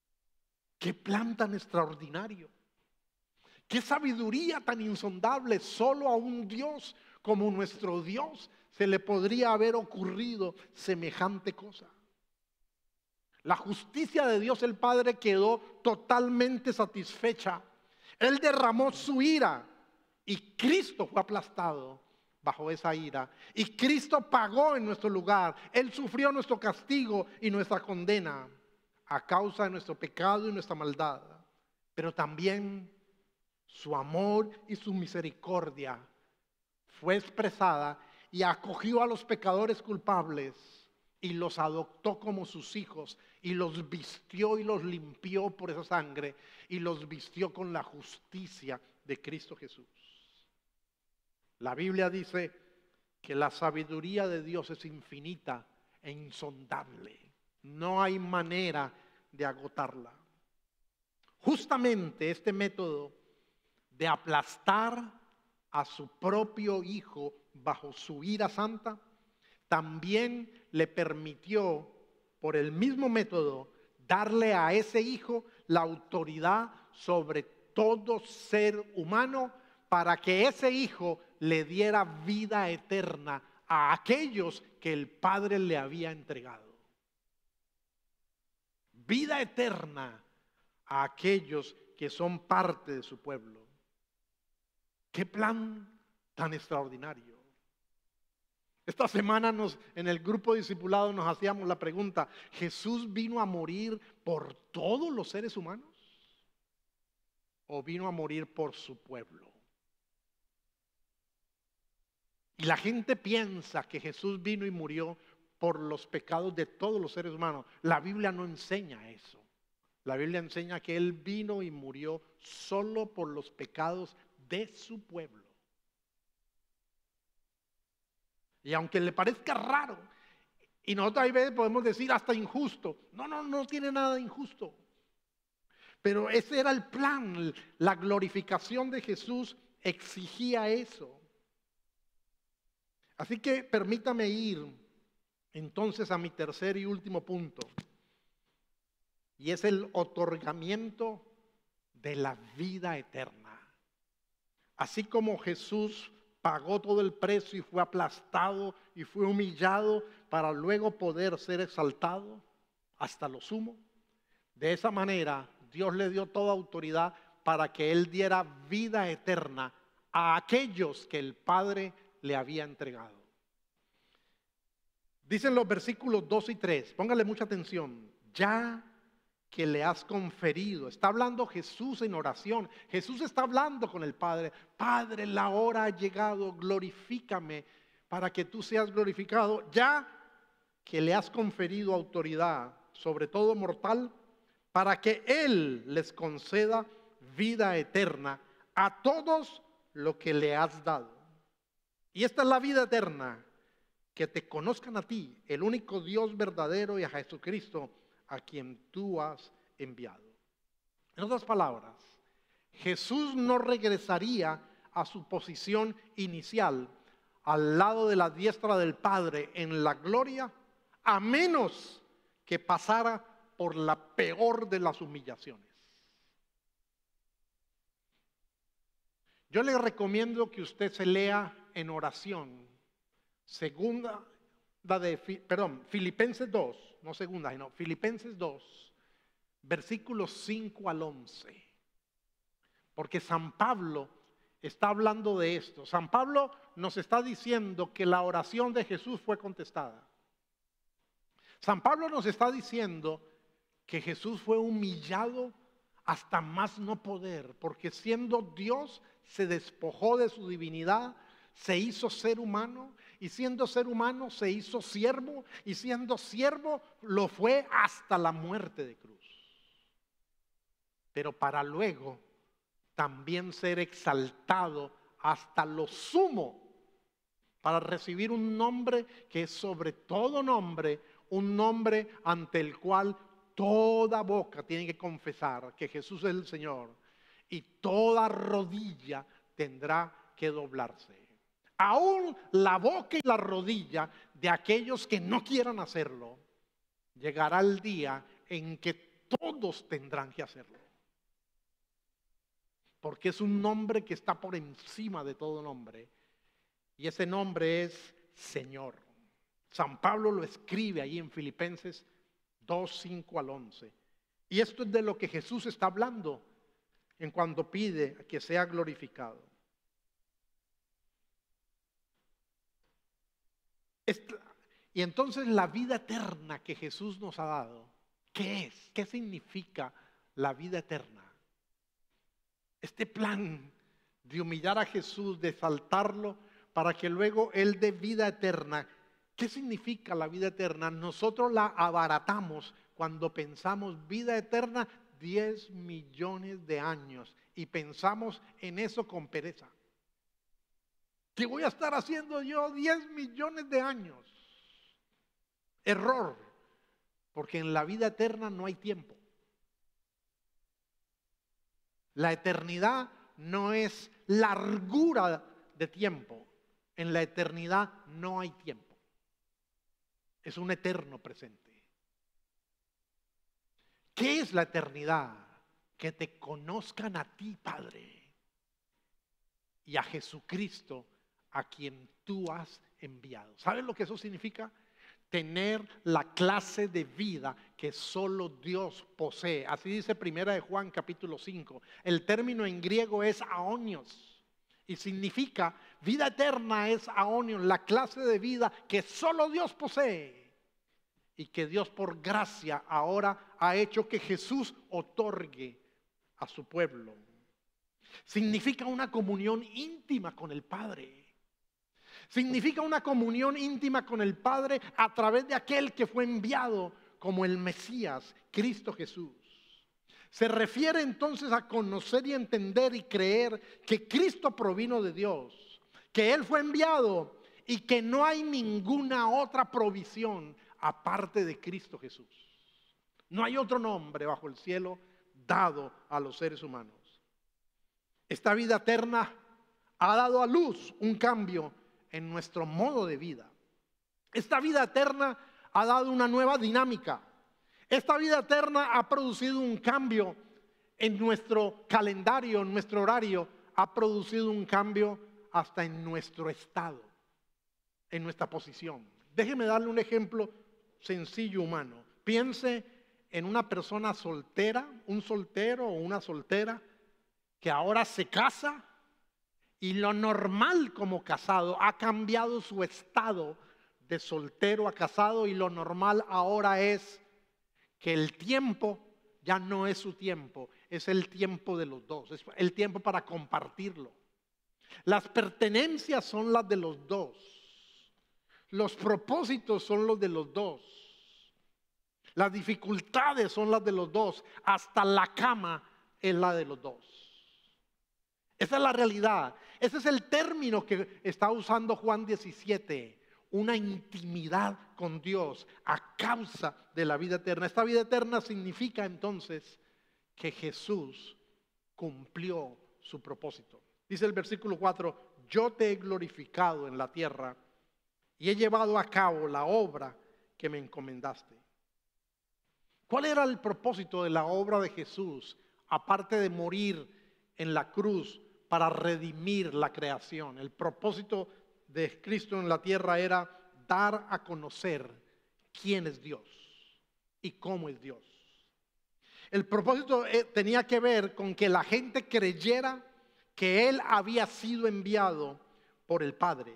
Qué plan tan extraordinario. Qué sabiduría tan insondable. Solo a un Dios como nuestro Dios se le podría haber ocurrido semejante cosa. La justicia de Dios el Padre quedó totalmente satisfecha. Él derramó su ira y Cristo fue aplastado bajo esa ira. Y Cristo pagó en nuestro lugar. Él sufrió nuestro castigo y nuestra condena a causa de nuestro pecado y nuestra maldad. Pero también su amor y su misericordia fue expresada y acogió a los pecadores culpables y los adoptó como sus hijos y los vistió y los limpió por esa sangre y los vistió con la justicia de Cristo Jesús. La Biblia dice que la sabiduría de Dios es infinita e insondable. No hay manera de agotarla. Justamente este método de aplastar a su propio hijo bajo su ira santa, también le permitió, por el mismo método, darle a ese hijo la autoridad sobre todo ser humano, para que ese hijo le diera vida eterna a aquellos que el Padre le había entregado. Vida eterna a aquellos que son parte de su pueblo. ¡Qué plan tan extraordinario! Esta semana nos, en el grupo discipulado nos hacíamos la pregunta: ¿Jesús vino a morir por todos los seres humanos? ¿O vino a morir por su pueblo? Y la gente piensa que Jesús vino y murió por los pecados de todos los seres humanos. La Biblia no enseña eso. La Biblia enseña que Él vino y murió solo por los pecados de su pueblo. Y aunque le parezca raro, y nosotros a veces podemos decir hasta injusto, no, no, no tiene nada de injusto. Pero ese era el plan. La glorificación de Jesús exigía eso. Así que permítame ir entonces a mi tercer y último punto. Y es el otorgamiento de la vida eterna. Así como Jesús pagó todo el precio y fue aplastado y fue humillado para luego poder ser exaltado hasta lo sumo, de esa manera Dios le dio toda autoridad para que Él diera vida eterna a aquellos que el Padre le había entregado. Dicen los versículos dos y tres, póngale mucha atención. Ya que le has conferido, está hablando Jesús en oración. Jesús está hablando con el Padre. Padre, la hora ha llegado, glorifícame para que tú seas glorificado. Ya que le has conferido autoridad sobre todo mortal, para que Él les conceda vida eterna a todos lo que le has dado. Y esta es la vida eterna, que te conozcan a ti, el único Dios verdadero, y a Jesucristo, a quien tú has enviado. En otras palabras, Jesús no regresaría a su posición inicial, al lado de la diestra del Padre en la gloria, a menos que pasara por la peor de las humillaciones. Yo le recomiendo que usted se lea en oración segunda de, perdón, Filipenses dos, no segunda, sino Filipenses dos, versículos cinco al once. Porque San Pablo está hablando de esto. San Pablo nos está diciendo que la oración de Jesús fue contestada. San Pablo nos está diciendo que Jesús fue humillado hasta más no poder, porque siendo Dios se despojó de su divinidad, se hizo ser humano, y siendo ser humano se hizo siervo, y siendo siervo lo fue hasta la muerte de cruz. Pero para luego también ser exaltado hasta lo sumo, para recibir un nombre que es sobre todo nombre, un nombre ante el cual toda boca tiene que confesar que Jesús es el Señor, y toda rodilla tendrá que doblarse. Aún la boca y la rodilla de aquellos que no quieran hacerlo, llegará el día en que todos tendrán que hacerlo. Porque es un nombre que está por encima de todo nombre. Y ese nombre es Señor. San Pablo lo escribe ahí en Filipenses dos, cinco al once. Y esto es de lo que Jesús está hablando en cuanto pide que sea glorificado. Esta, y entonces la vida eterna que Jesús nos ha dado, ¿qué es? ¿Qué significa la vida eterna? Este plan de humillar a Jesús, de exaltarlo para que luego Él dé vida eterna. ¿Qué significa la vida eterna? Nosotros la abaratamos cuando pensamos vida eterna, diez millones de años, y pensamos en eso con pereza. ¿Qué voy a estar haciendo yo diez millones de años? Error, porque en la vida eterna no hay tiempo. La eternidad no es largura de tiempo. En la eternidad no hay tiempo. Es un eterno presente. ¿Qué es la eternidad? Que te conozcan a ti, Padre, y a Jesucristo, a quien tú has enviado. ¿Sabes lo que eso significa? Tener la clase de vida que solo Dios posee. Así dice Primera de Juan capítulo cinco. El término en griego es aonios y significa vida eterna. Es aonios, la clase de vida que solo Dios posee y que Dios por gracia ahora ha hecho que Jesús otorgue a su pueblo. Significa una comunión íntima con el Padre. Significa una comunión íntima con el Padre a través de aquel que fue enviado como el Mesías, Cristo Jesús. Se refiere entonces a conocer y entender y creer que Cristo provino de Dios, que Él fue enviado y que no hay ninguna otra provisión aparte de Cristo Jesús. No hay otro nombre bajo el cielo dado a los seres humanos. Esta vida eterna ha dado a luz un cambio en nuestro modo de vida. Esta vida eterna ha dado una nueva dinámica. Esta vida eterna ha producido un cambio en nuestro calendario, en nuestro horario. Ha producido un cambio hasta en nuestro estado, en nuestra posición. Déjeme darle un ejemplo sencillo humano. Piense en una persona soltera, un soltero o una soltera que ahora se casa. Y lo normal como casado ha cambiado su estado de soltero a casado, y lo normal ahora es que el tiempo ya no es su tiempo, es el tiempo de los dos, es el tiempo para compartirlo. Las pertenencias son las de los dos, los propósitos son los de los dos, las dificultades son las de los dos, hasta la cama es la de los dos. Esa es la realidad. Ese es el término que está usando Juan diecisiete. Una intimidad con Dios a causa de la vida eterna. Esta vida eterna significa entonces que Jesús cumplió su propósito. Dice el versículo cuatro: yo te he glorificado en la tierra y he llevado a cabo la obra que me encomendaste. ¿Cuál era el propósito de la obra de Jesús, aparte de morir en la cruz para redimir la creación? El propósito de Cristo en la tierra era dar a conocer quién es Dios y cómo es Dios. El propósito tenía que ver con que la gente creyera que Él había sido enviado por el Padre.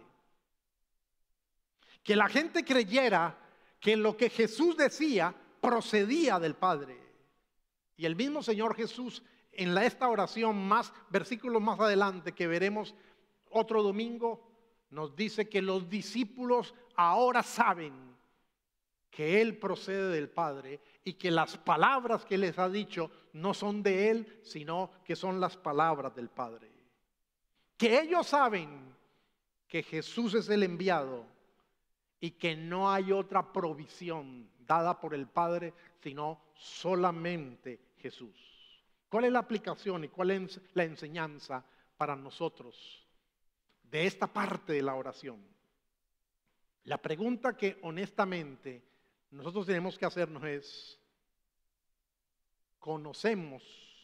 Que la gente creyera que lo que Jesús decía procedía del Padre. Y el mismo Señor Jesús, en la, esta oración, más versículos más adelante que veremos otro domingo, nos dice que los discípulos ahora saben que Él procede del Padre y que las palabras que les ha dicho no son de Él, sino que son las palabras del Padre. Que ellos saben que Jesús es el enviado y que no hay otra provisión dada por el Padre, sino solamente Jesús. ¿Cuál es la aplicación y cuál es la enseñanza para nosotros de esta parte de la oración? La pregunta que honestamente nosotros tenemos que hacernos es: conocemos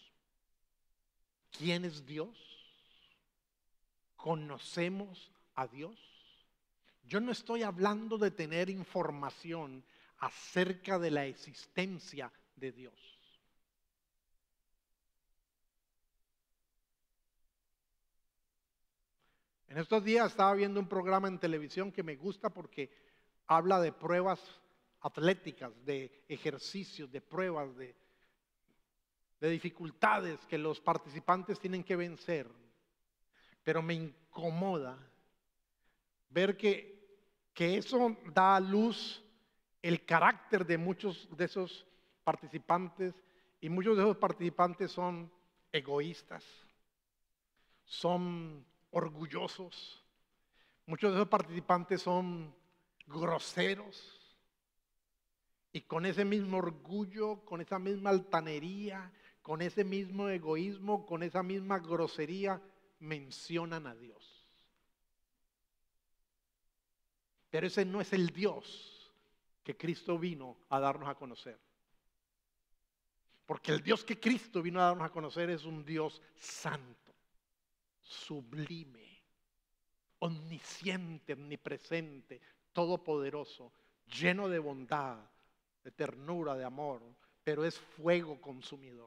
quién es Dios, conocemos a Dios. Yo no estoy hablando de tener información acerca de la existencia de Dios. En estos días estaba viendo un programa en televisión que me gusta porque habla de pruebas atléticas, de ejercicios, de pruebas, de, de dificultades que los participantes tienen que vencer. Pero me incomoda ver que, que eso da a luz el carácter de muchos de esos participantes, y muchos de esos participantes son egoístas, son orgullosos, muchos de esos participantes son groseros, y con ese mismo orgullo, con esa misma altanería, con ese mismo egoísmo, con esa misma grosería, mencionan a Dios. Pero ese no es el Dios que Cristo vino a darnos a conocer. Porque el Dios que Cristo vino a darnos a conocer es un Dios santo, sublime, omnisciente, omnipresente, todopoderoso, lleno de bondad, de ternura, de amor, pero es fuego consumidor.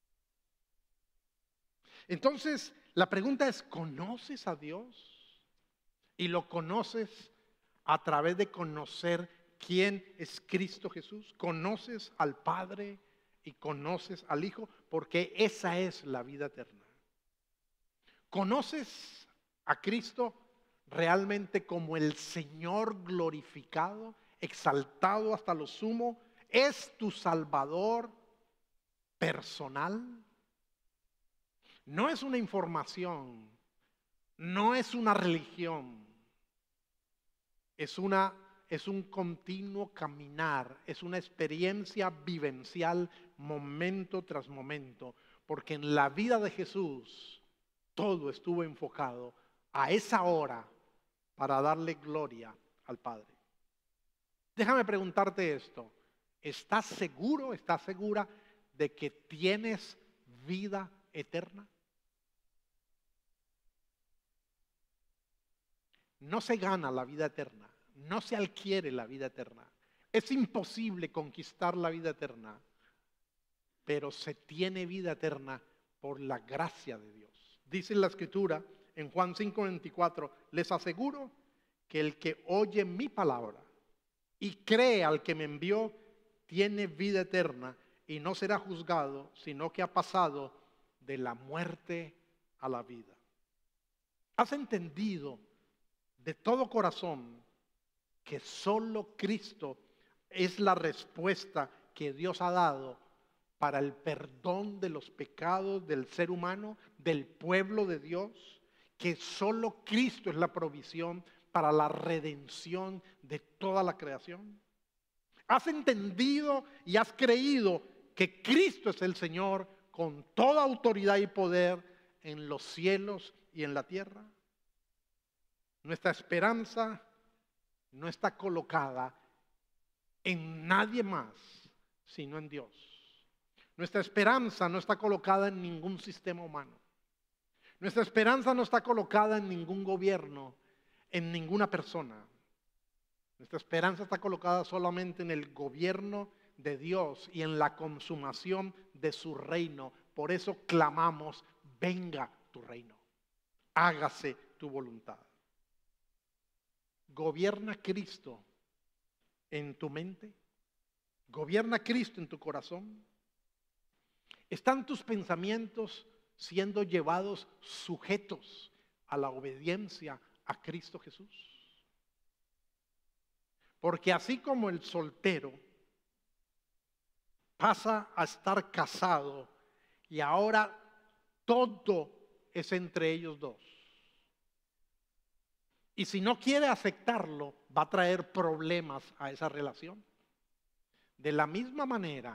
Entonces, la pregunta es, ¿conoces a Dios? Y lo conoces a través de conocer quién es Cristo Jesús. ¿Conoces al Padre y conoces al Hijo? Porque esa es la vida eterna. ¿Conoces a Cristo realmente como el Señor glorificado, exaltado hasta lo sumo? ¿Es tu Salvador personal? No es una información, no es una religión, es una, es un continuo caminar, es una experiencia vivencial momento tras momento, porque en la vida de Jesús todo estuvo enfocado a esa hora para darle gloria al Padre. Déjame preguntarte esto, ¿estás seguro, estás segura de que tienes vida eterna? No se gana la vida eterna, no se adquiere la vida eterna. Es imposible conquistar la vida eterna, pero se tiene vida eterna por la gracia de Dios. Dice la Escritura en Juan cinco veinticuatro, les aseguro que el que oye mi palabra y cree al que me envió, tiene vida eterna y no será juzgado, sino que ha pasado de la muerte a la vida. ¿Has entendido de todo corazón que solo Cristo es la respuesta que Dios ha dado para el perdón de los pecados del ser humano, del pueblo de Dios? Que solo Cristo es la provisión para la redención de toda la creación. ¿Has entendido y has creído que Cristo es el Señor con toda autoridad y poder en los cielos y en la tierra? Nuestra esperanza no está colocada en nadie más, sino en Dios. Nuestra esperanza no está colocada en ningún sistema humano. Nuestra esperanza no está colocada en ningún gobierno, en ninguna persona. Nuestra esperanza está colocada solamente en el gobierno de Dios y en la consumación de su reino. Por eso clamamos, venga tu reino, hágase tu voluntad. ¿Gobierna Cristo en tu mente? ¿Gobierna Cristo en tu corazón? ¿Están tus pensamientos siendo llevados sujetos a la obediencia a Cristo Jesús? Porque así como el soltero pasa a estar casado y ahora todo es entre ellos dos, y si no quiere aceptarlo, va a traer problemas a esa relación. De la misma manera,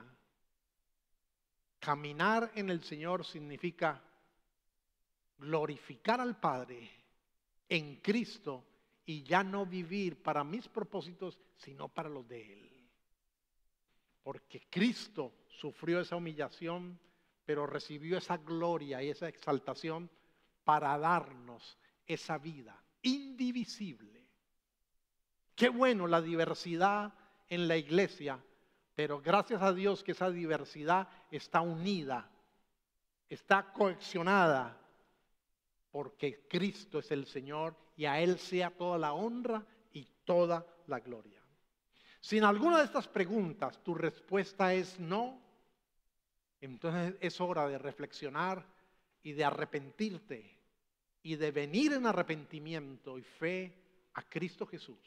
caminar en el Señor significa glorificar al Padre en Cristo y ya no vivir para mis propósitos, sino para los de Él. Porque Cristo sufrió esa humillación, pero recibió esa gloria y esa exaltación para darnos esa vida indivisible. Qué bueno la diversidad en la iglesia, pero gracias a Dios que esa diversidad está unida, está cohesionada, porque Cristo es el Señor y a Él sea toda la honra y toda la gloria. Si en alguna de estas preguntas tu respuesta es no, entonces es hora de reflexionar y de arrepentirte y de venir en arrepentimiento y fe a Cristo Jesús,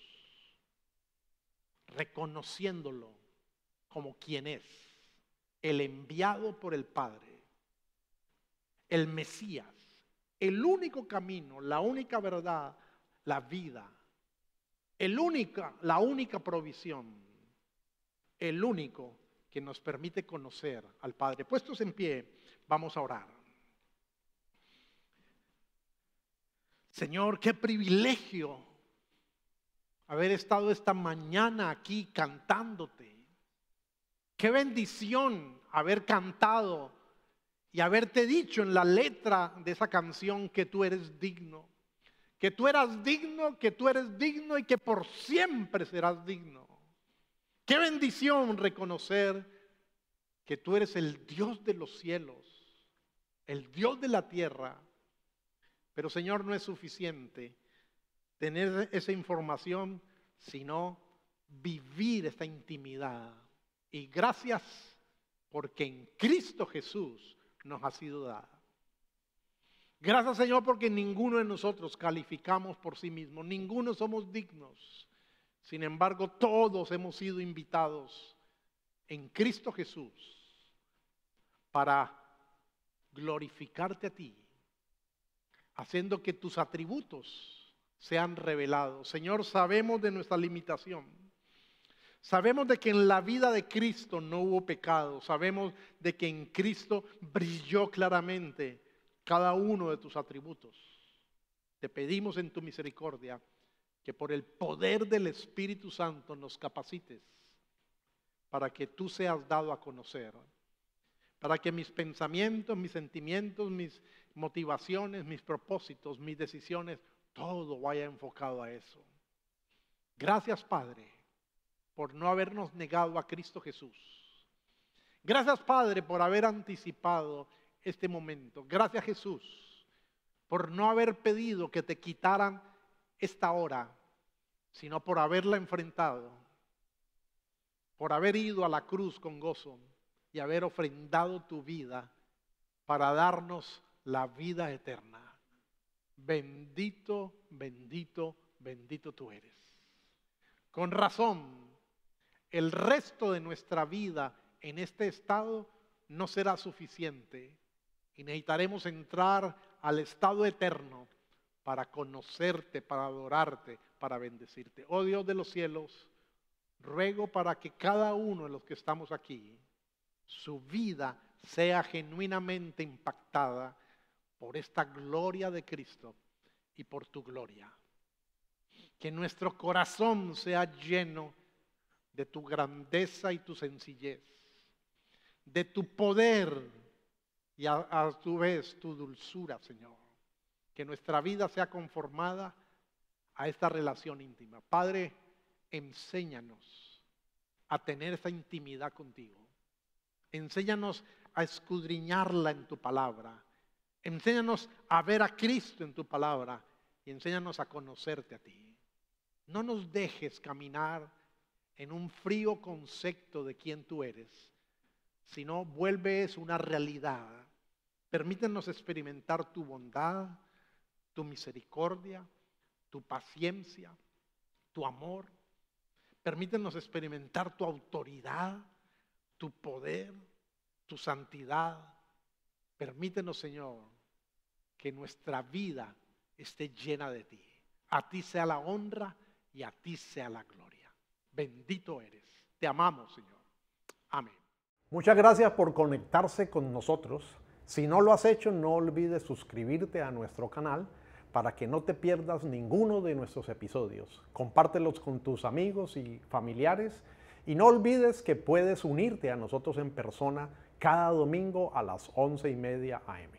reconociéndolo como quien es, el enviado por el Padre, el Mesías, el único camino, la única verdad, la vida, el única, la única provisión, el único que nos permite conocer al Padre. Puestos en pie, vamos a orar. Señor, qué privilegio haber estado esta mañana aquí cantándote. Qué bendición haber cantado y haberte dicho en la letra de esa canción que tú eres digno, que tú eras digno, que tú eres digno y que por siempre serás digno. Qué bendición reconocer que tú eres el Dios de los cielos, el Dios de la tierra. Pero Señor, no es suficiente tener esa información, sino vivir esta intimidad. Y gracias porque en Cristo Jesús nos ha sido dada. Gracias, Señor, porque ninguno de nosotros calificamos por sí mismo, ninguno somos dignos. Sin embargo, todos hemos sido invitados en Cristo Jesús para glorificarte a ti, haciendo que tus atributos sean revelados. Señor, sabemos de nuestra limitación. Sabemos de que en la vida de Cristo no hubo pecado. Sabemos de que en Cristo brilló claramente cada uno de tus atributos. Te pedimos en tu misericordia que por el poder del Espíritu Santo nos capacites para que tú seas dado a conocer, para que mis pensamientos, mis sentimientos, mis motivaciones, mis propósitos, mis decisiones, todo vaya enfocado a eso. Gracias, Padre, por no habernos negado a Cristo Jesús. Gracias, Padre, por haber anticipado este momento. Gracias, Jesús, por no haber pedido que te quitaran esta hora, sino por haberla enfrentado, por haber ido a la cruz con gozo y haber ofrendado tu vida para darnos la vida eterna. Bendito, bendito, bendito tú eres. Con razón, el resto de nuestra vida en este estado no será suficiente y necesitaremos entrar al estado eterno para conocerte, para adorarte, para bendecirte. Oh Dios de los cielos, ruego para que cada uno de los que estamos aquí, su vida sea genuinamente impactada por esta gloria de Cristo y por tu gloria. Que nuestro corazón sea lleno de tu grandeza y tu sencillez, de tu poder y a, a su vez tu dulzura, Señor. Que nuestra vida sea conformada a esta relación íntima. Padre, enséñanos a tener esa intimidad contigo. Enséñanos a escudriñarla en tu palabra. Enséñanos a ver a Cristo en tu palabra y enséñanos a conocerte a ti. No nos dejes caminar en un frío concepto de quién tú eres, sino vuelves una realidad. Permítenos experimentar tu bondad, tu misericordia, tu paciencia, tu amor. Permítenos experimentar tu autoridad, tu poder, tu santidad. Permítenos, Señor, que nuestra vida esté llena de ti. A ti sea la honra y a ti sea la gloria. Bendito eres. Te amamos, Señor. Amén. Muchas gracias por conectarse con nosotros. Si no lo has hecho, no olvides suscribirte a nuestro canal para que no te pierdas ninguno de nuestros episodios. Compártelos con tus amigos y familiares Y no olvides que puedes unirte a nosotros en persona cada domingo a las once y media a eme